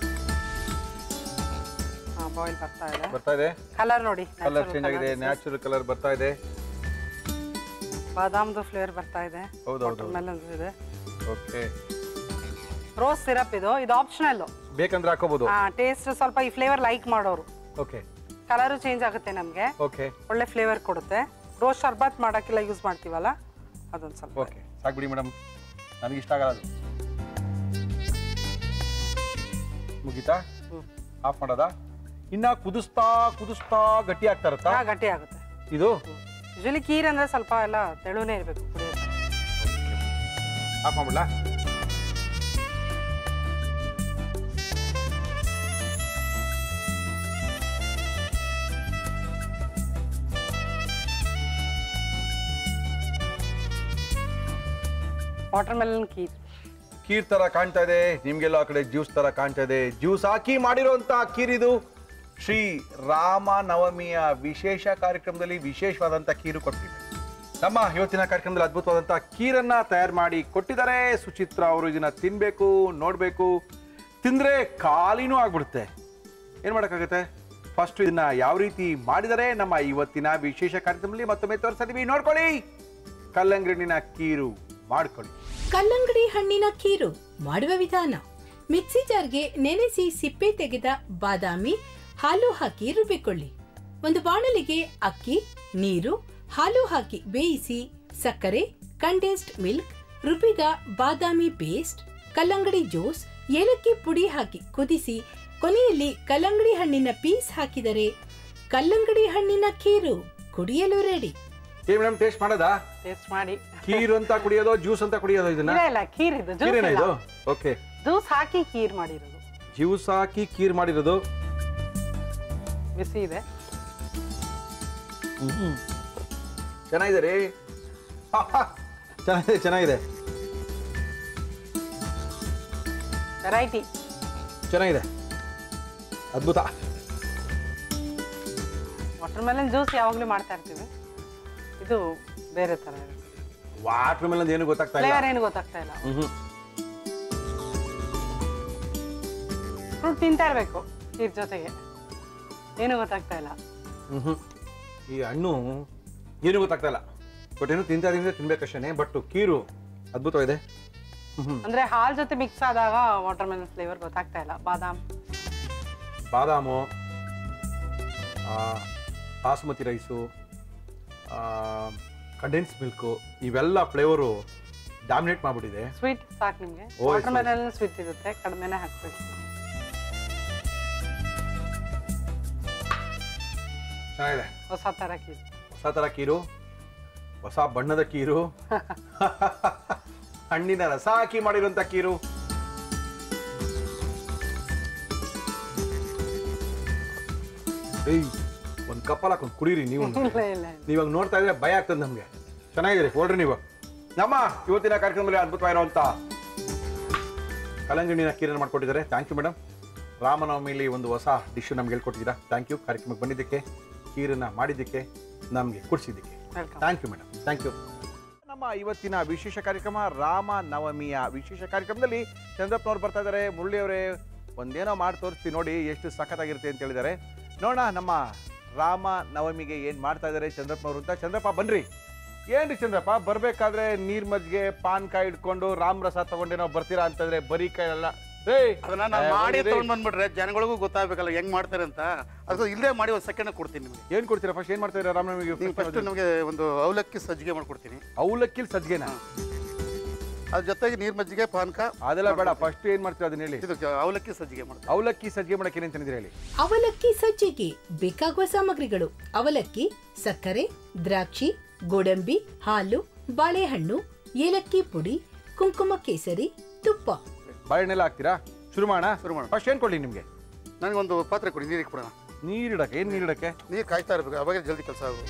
[SPEAKER 2] ಬಾಯ್ಲ್ ಬರ್ತಾ ಇದೆ.
[SPEAKER 1] ಕಲರ್ ನೋಡಿ, ಕಲರ್ ಚೇಂಜ್ ಆಗಿದೆ. ನ್ಯಾಚುರಲ್ ಕಲರ್ ಬರ್ತಾ ಇದೆ.
[SPEAKER 2] ಬಾದಾಮ್ದು ಫ್ಲೇವರ್ ಬರ್ತಾ ಇದೆ.
[SPEAKER 1] ಹೌದು.
[SPEAKER 2] ಮೆಲನ್ ಇದೆ.
[SPEAKER 1] ಓಕೆ.
[SPEAKER 2] ರೋಸ್ ಸಿರಪ್ ಇದು ಆಪ್ಷನಲ್.
[SPEAKER 1] ಬೇಕಂದ್ರೆ ಹಾಕೋಬಹುದು.
[SPEAKER 2] ಟೇಸ್ಟ್ ಸ್ವಲ್ಪ ಈ ಫ್ಲೇವರ್ ಲೈಕ್ ಮಾಡೋರು.
[SPEAKER 1] ಓಕೆ.
[SPEAKER 2] ಕಲರ್ ಚೇಂಜ್ ಆಗುತ್ತೆ ನಮಗೆ.
[SPEAKER 1] ಓಕೆ.
[SPEAKER 2] ಒಳ್ಳೆ ಫ್ಲೇವರ್ ಕೊಡುತ್ತೆ. ರೋಸ್ ಶರ್ಬತ್ ಮಾಡಕ್ಕೆಲ್ಲ ಯೂಸ್ ಮಾಡ್ತೀವಲ್ಲ, ಅದೊಂದು ಸ್ವಲ್ಪ.
[SPEAKER 1] ಓಕೆ, ಸಾಕು ಬಿಡಿ ಮೇಡಮ್, ನನಗೆ ಇಷ್ಟ ಆಗಲ್ಲ ಅದು. ಮುಗೀತಾ? ಆಫ್ ಮಾಡೋದಾ? ಇನ್ನ ಕುದಿಸ್ತಾ ಗಟ್ಟಿ ಆಗ್ತಾ ಇರುತ್ತಾ?
[SPEAKER 2] ಗಟ್ಟಿ ಆಗುತ್ತೆ
[SPEAKER 1] ಇದು.
[SPEAKER 2] ಯೂಶಲಿ ಖೀರ್ ಅಂದ್ರೆ ಸ್ವಲ್ಪ ಎಲ್ಲ ತೆಳುನೇ ಇರಬೇಕು ಕುಡಿಯೋದು.
[SPEAKER 1] ಆಫ್ ಮಾಡ್ಬಿಡ್ಲಾ?
[SPEAKER 2] ವಾಟರ್ ಮೆಲನ್ ಖೀರ್
[SPEAKER 1] ತರ ಕಾಣ್ತಾ ಇದೆ. ನಿಮ್ಗೆಲ್ಲ ಆ ಕಡೆ ಜ್ಯೂಸ್ ತರ ಕಾಣ್ತಾ ಇದೆ. ಜ್ಯೂಸ್ ಹಾಕಿ ಮಾಡಿರುವಂತ ಖೀರ್ ಇದು. ಶ್ರೀ ರಾಮ ನವಮಿಯ ವಿಶೇಷ ಕಾರ್ಯಕ್ರಮದಲ್ಲಿ ವಿಶೇಷವಾದಂತ ಖೀರು ಕೊಟ್ಟಿದೆ. ನಮ್ಮ ಇವತ್ತಿನ ಕಾರ್ಯಕ್ರಮದಲ್ಲಿ ಅದ್ಭುತವಾದಂತ ಖೀರನ್ನ ತಯಾರು ಮಾಡಿ ಕೊಟ್ಟಿದ್ದಾರೆ ಸುಚಿತ್ರಾ ಅವರು. ಇದನ್ನ ತಿನ್ಬೇಕು, ನೋಡ್ಬೇಕು. ತಿಂದ್ರೆ ಖಾಲಿನೂ ಆಗ್ಬಿಡುತ್ತೆ. ಏನ್ ಮಾಡಕ್ಕಾಗತ್ತೆ? ಫಸ್ಟ್ ಇದನ್ನ ಯಾವ ರೀತಿ ಮಾಡಿದರೆ ನಮ್ಮ ಇವತ್ತಿನ ವಿಶೇಷ ಕಾರ್ಯಕ್ರಮದಲ್ಲಿ ಮತ್ತೊಮ್ಮೆ ತೋರಿಸ್ತೀವಿ. ನೋಡ್ಕೊಳ್ಳಿ. ಕಲ್ಲಂಗಡಿ ಹಣ್ಣಿನ ಖೀರು ಮಾಡ್ಕೊಳ್ಳಿ.
[SPEAKER 3] ಕಲ್ಲಂಗಡಿ ಹಣ್ಣಿನ ಖೀರು ಮಾಡುವ ವಿಧಾನ: ಮಿಕ್ಸಿ ಜಾರ್ಗೆ ನೆನೆಸಿ ಸಿಪ್ಪೆ ತೆಗೆದ ಬಾದಾಮಿ, ಹಾಲು ಹಾಕಿ ರುಬ್ಬಿಕೊಳ್ಳಿ. ಒಂದು ಬಾಣಲಿಗೆ ಅಕ್ಕಿ, ನೀರು, ಹಾಲು ಹಾಕಿ ಬೇಯಿಸಿ ಸಕ್ಕರೆ, ಕಂಡೆನ್ಸ್ಡ್ ಮಿಲ್ಕ್, ರುಬ್ಬಿದ ಬಾದಾಮಿ ಪೇಸ್ಟ್, ಕಲ್ಲಂಗಡಿ ಜ್ಯೂಸ್, ಏಲಕ್ಕಿ ಪುಡಿ ಹಾಕಿ ಕುದಿಸಿ ಕೊನೆಯಲ್ಲಿ ಕಲ್ಲಂಗಡಿ ಹಣ್ಣಿನ ಪೀಸ್ ಹಾಕಿದರೆ ಕಲ್ಲಂಗಡಿ ಹಣ್ಣಿನ ಖೀರು ಕುಡಿಯಲು ರೆಡಿ.
[SPEAKER 1] ಮೇಡಮ್, ಟೇಸ್ಟ್ ಮಾಡೋದಾ?
[SPEAKER 2] ಟೇಸ್ಟ್ ಮಾಡಿ.
[SPEAKER 1] ಖೀರ್ ಅಂತ ಕುಡಿಯೋದು, ಜ್ಯೂಸ್ ಅಂತ ಕುಡಿಯೋದು? ಇದನ್ನ
[SPEAKER 2] ಇಲ್ಲ, ಖೀರ್ ಇದು.
[SPEAKER 1] ಇದು ಓಕೆ.
[SPEAKER 2] ಜ್ಯೂಸ್ ಹಾಕಿ ಖೀರ್ ಮಾಡಿರೋದು.
[SPEAKER 1] ಜ್ಯೂಸ್ ಹಾಕಿ ಖೀರ್ ಮಾಡಿರೋದು.
[SPEAKER 2] ಬಿಸಿ ಇದೆ.
[SPEAKER 1] ಚೆನ್ನಾಗಿದೆ ರೀ. ಚೆನ್ನಾಗಿದೆ.
[SPEAKER 2] ವೆರೈಟಿ
[SPEAKER 1] ಚೆನ್ನಾಗಿದೆ. ಅದ್ಭುತ.
[SPEAKER 2] ವಾಟರ್ ಮೆಲನ್ ಜ್ಯೂಸ್ ಯಾವಾಗಲೂ ಮಾಡ್ತಾ ಇರ್ತೀವಿ. ಇದು ಬೇರೆ ತರ ಇದೆ.
[SPEAKER 1] ವಾಟರ್ ಮೆಲನ್ ಏನು ಗೊತ್ತಾಗ್ತಾ ಇಲ್ಲ.
[SPEAKER 2] ಫ್ಲೇವರ್ ಏನು ಗೊತ್ತಾಗ್ತಾ ಇಲ್ಲ. ಫ್ರೂಟ್ ತಿಂತಾ ಇರಬೇಕು ಖೀರ್ ಜೊತೆಗೆ. ಏನು ಗೊತ್ತಾಗ್ತಾ ಇಲ್ಲ.
[SPEAKER 1] ಈ ಹಣ್ಣು ಏನು ಗೊತ್ತಾಗ್ತಾ ಇಲ್ಲ. ಬಟ್ ಏನು ತಿನ್ಬೇಕಷ್ಟೇ. ಬಟ್ ಕೀರು ಅದ್ಭುತವಾಗಿದೆ.
[SPEAKER 2] ಅಂದ್ರೆ ಹಾಲ್ ಜೊತೆ ಮಿಕ್ಸ್ ಆದಾಗ ವಾಟರ್ ಮೆಲನ್ ಫ್ಲೇವರ್ ಗೊತ್ತಾಗ್ತಾ ಇಲ್ಲ.
[SPEAKER 1] ಬಾದಾಮು, ಬಾಸುಮತಿ ರೈಸು, ಕಂಡೆನ್ಸ್ ಮಿಲ್ಕು ಇವೆಲ್ಲ ಫ್ಲೇವರು ಡಾಮಿನೇಟ್ ಮಾಡ್ಬಿಟ್ಟಿದೆ.
[SPEAKER 2] ಸ್ವೀಟ್ ಸಾಕು ನಿಮಗೆ. ವಾಟರ್ ಮೆಲನ್ ಸ್ವೀಟ್ ಇರುತ್ತೆ, ಕಡಿಮೆನೇ ಹಾಕ್ಬೇಕು.
[SPEAKER 1] ಚೆನ್ನಾಗಿದೆ.
[SPEAKER 2] ಹೊಸ ತರ ಕೀರು,
[SPEAKER 1] ಹೊಸ ಬಣ್ಣದ ಕೀರು, ಹಣ್ಣಿನ ರಸ ಹಾಕಿ ಮಾಡಿರುವಂತ ಕೀರು. ಒಂದ್ ಕಪ್ಪಲ್ ಹಾಕೊಂಡು ಕುಡೀರಿ ನೀವು. ನೀವಾಗ ನೋಡ್ತಾ ಇದ್ರೆ ಭಯ ಆಗ್ತದೆ ನಮ್ಗೆ. ಚೆನ್ನಾಗಿದೆ, ಹೊಡ್ರಿ ನೀವು. ನಮ್ಮ ಇವತ್ತಿನ ಕಾರ್ಯಕ್ರಮದಲ್ಲಿ ಅದ್ಭುತವಾಗಿರುವಂತ ಕಲ್ಲಂಗಡಿನ ಕೀರನ್ನು ಮಾಡ್ಕೊಟ್ಟಿದ್ದಾರೆ. Thank you madam. ರಾಮನವಮಿಲಿ ಒಂದು ಹೊಸ ಡಿಶ್ ನಮ್ಗೆ ಹೇಳ್ಕೊಟ್ಟಿದ್ದೀರಾ. Thank you. ಕಾರ್ಯಕ್ರಮಕ್ಕೆ ಬಂದಿದ್ದಕ್ಕೆ, ಕೀರನ್ನ ಮಾಡಿದ್ದಕ್ಕೆ, ನಮಗೆ ಕುಡಿಸಿದ್ದಕ್ಕೆ thank you madam. Thank you. ನಮ್ಮ ಇವತ್ತಿನ ವಿಶೇಷ ಕಾರ್ಯಕ್ರಮ ರಾಮನವಮಿಯ ವಿಶೇಷ ಕಾರ್ಯಕ್ರಮದಲ್ಲಿ ಚಂದ್ರಪ್ಪನವ್ರು ಬರ್ತಾ ಇದ್ದಾರೆ. ಮುರಳಿಯವರೇ ಒಂದೇನೋ ಮಾಡಿ ತೋರಿಸ್ತೀವಿ ನೋಡಿ ಎಷ್ಟು ಸಖತ್ತಾಗಿರುತ್ತೆ ಅಂತ ಹೇಳಿದ್ದಾರೆ. ನೋಡೋಣ ನಮ್ಮ ರಾಮನವಮಿಗೆ ಏನು ಮಾಡ್ತಾ ಇದ್ದಾರೆ ಚಂದ್ರಪ್ಪನವರು ಅಂತ. ಚಂದ್ರಪ್ಪ ಬನ್ರಿ. ಏನ್ರಿ ಚಂದ್ರಪ್ಪ, ಬರ್ಬೇಕಾದ್ರೆ ನೀರ್ ಮಜ್ಜಿಗೆ ಪಾನ್ಕಾಯಿ ಇಟ್ಕೊಂಡು ರಾಮ್ ರಸ ತಗೊಂಡೇನೋ ಬರ್ತೀರಾ ಅಂತಂದ್ರೆ ಬರೀ ಕೈ ಎಲ್ಲ
[SPEAKER 4] ಅದನ್ನ ನಾನು ಮಾಡಿ ತಗೊಂಡ್ ಬಂದ್ಬಿಟ್ರೆ ಜನಗಳಿಗೂ ಗೊತ್ತಾಗಬೇಕಲ್ಲ ಹೆಂಗ್ ಮಾಡ್ತಾರೆ ಅಂತ. ಅದು ಇಲ್ಲೇ ಮಾಡಿ ಒಂದು ಸೆಕೆಂಡ್ ಕೊಡ್ತೀನಿ ನಿಮಗೆ.
[SPEAKER 1] ಏನ್ ಕೊಡ್ತೀರಾ? ಫಸ್ಟ್ ಏನ್ ಮಾಡ್ತಾ ಇದ್ದೀರಾ ರಾಮನವಮಿಗೆ?
[SPEAKER 4] ಫಸ್ಟ್ ನಮಗೆ ಒಂದು ಅವಲಕ್ಕಿ ಸಜ್ಜಿಗೆ ಮಾಡ್ಕೊಡ್ತೀನಿ.
[SPEAKER 1] ಅವಲಕ್ಕಿ ಸಜ್ಜಿಗೆನಾ?
[SPEAKER 4] ಅದ್ರ ಜೊತೆಗೆ ನೀರ್ ಮಜ್ಜಿಗೆ ಪಾನಕ
[SPEAKER 1] ಅದೆಲ್ಲ ಬೇಡ. ಫಸ್ಟ್ ಏನ್ ಮಾಡ್ತೀರಾ ಅದನ್ನ ಹೇಳಿ.
[SPEAKER 4] ಇದು ಅವಲಕ್ಕಿ ಸಜ್ಜಿಗೆ ಮಾಡ್ತೀವಿ.
[SPEAKER 1] ಅವಲಕ್ಕಿ ಸಜ್ಜಿಗೆ ಮಾಡಕ್ಕೆ ಏನೇನ್ ತಂದಿದ್ದೀರಾ ಹೇಳಿ.
[SPEAKER 3] ಅವಲಕ್ಕಿ ಸಜ್ಜಿಗೆ ಬೇಕಾಗುವ ಸಾಮಗ್ರಿಗಳು: ಅವಲಕ್ಕಿ, ಸಕ್ಕರೆ, ದ್ರಾಕ್ಷಿ, ಗೋಡಂಬಿ, ಹಾಲು, ಬಾಳೆಹಣ್ಣು, ಏಲಕ್ಕಿ ಪುಡಿ, ಕುಂಕುಮ ಕೇಸರಿ, ತುಪ್ಪ.
[SPEAKER 1] ಬಾಳೆಹಣ್ಣೆಲ್ಲ ಹಾಕ್ತೀರಾ? ಶುರು ಮಾಡೋಣ. ಫಸ್ಟ್ ಏನ್ ಕೊಡ್ಲಿ ನಿಮ್ಗೆ?
[SPEAKER 4] ನನಗೊಂದು ಪಾತ್ರೆ ಕೊಡಿ, ನೀರಿಗೆ ಕೊಡೋಣ.
[SPEAKER 1] ನೀರಿಡಕ್ಕೆ? ಏನ್ ನೀರಿಡಕ್ಕೆ?
[SPEAKER 4] ನೀರು ಕಾಯ್ತಾ ಇರ್ಬೇಕು, ಅವಾಗ ಜಲ್ದಿ ಕೆಲಸ ಆಗೋದು.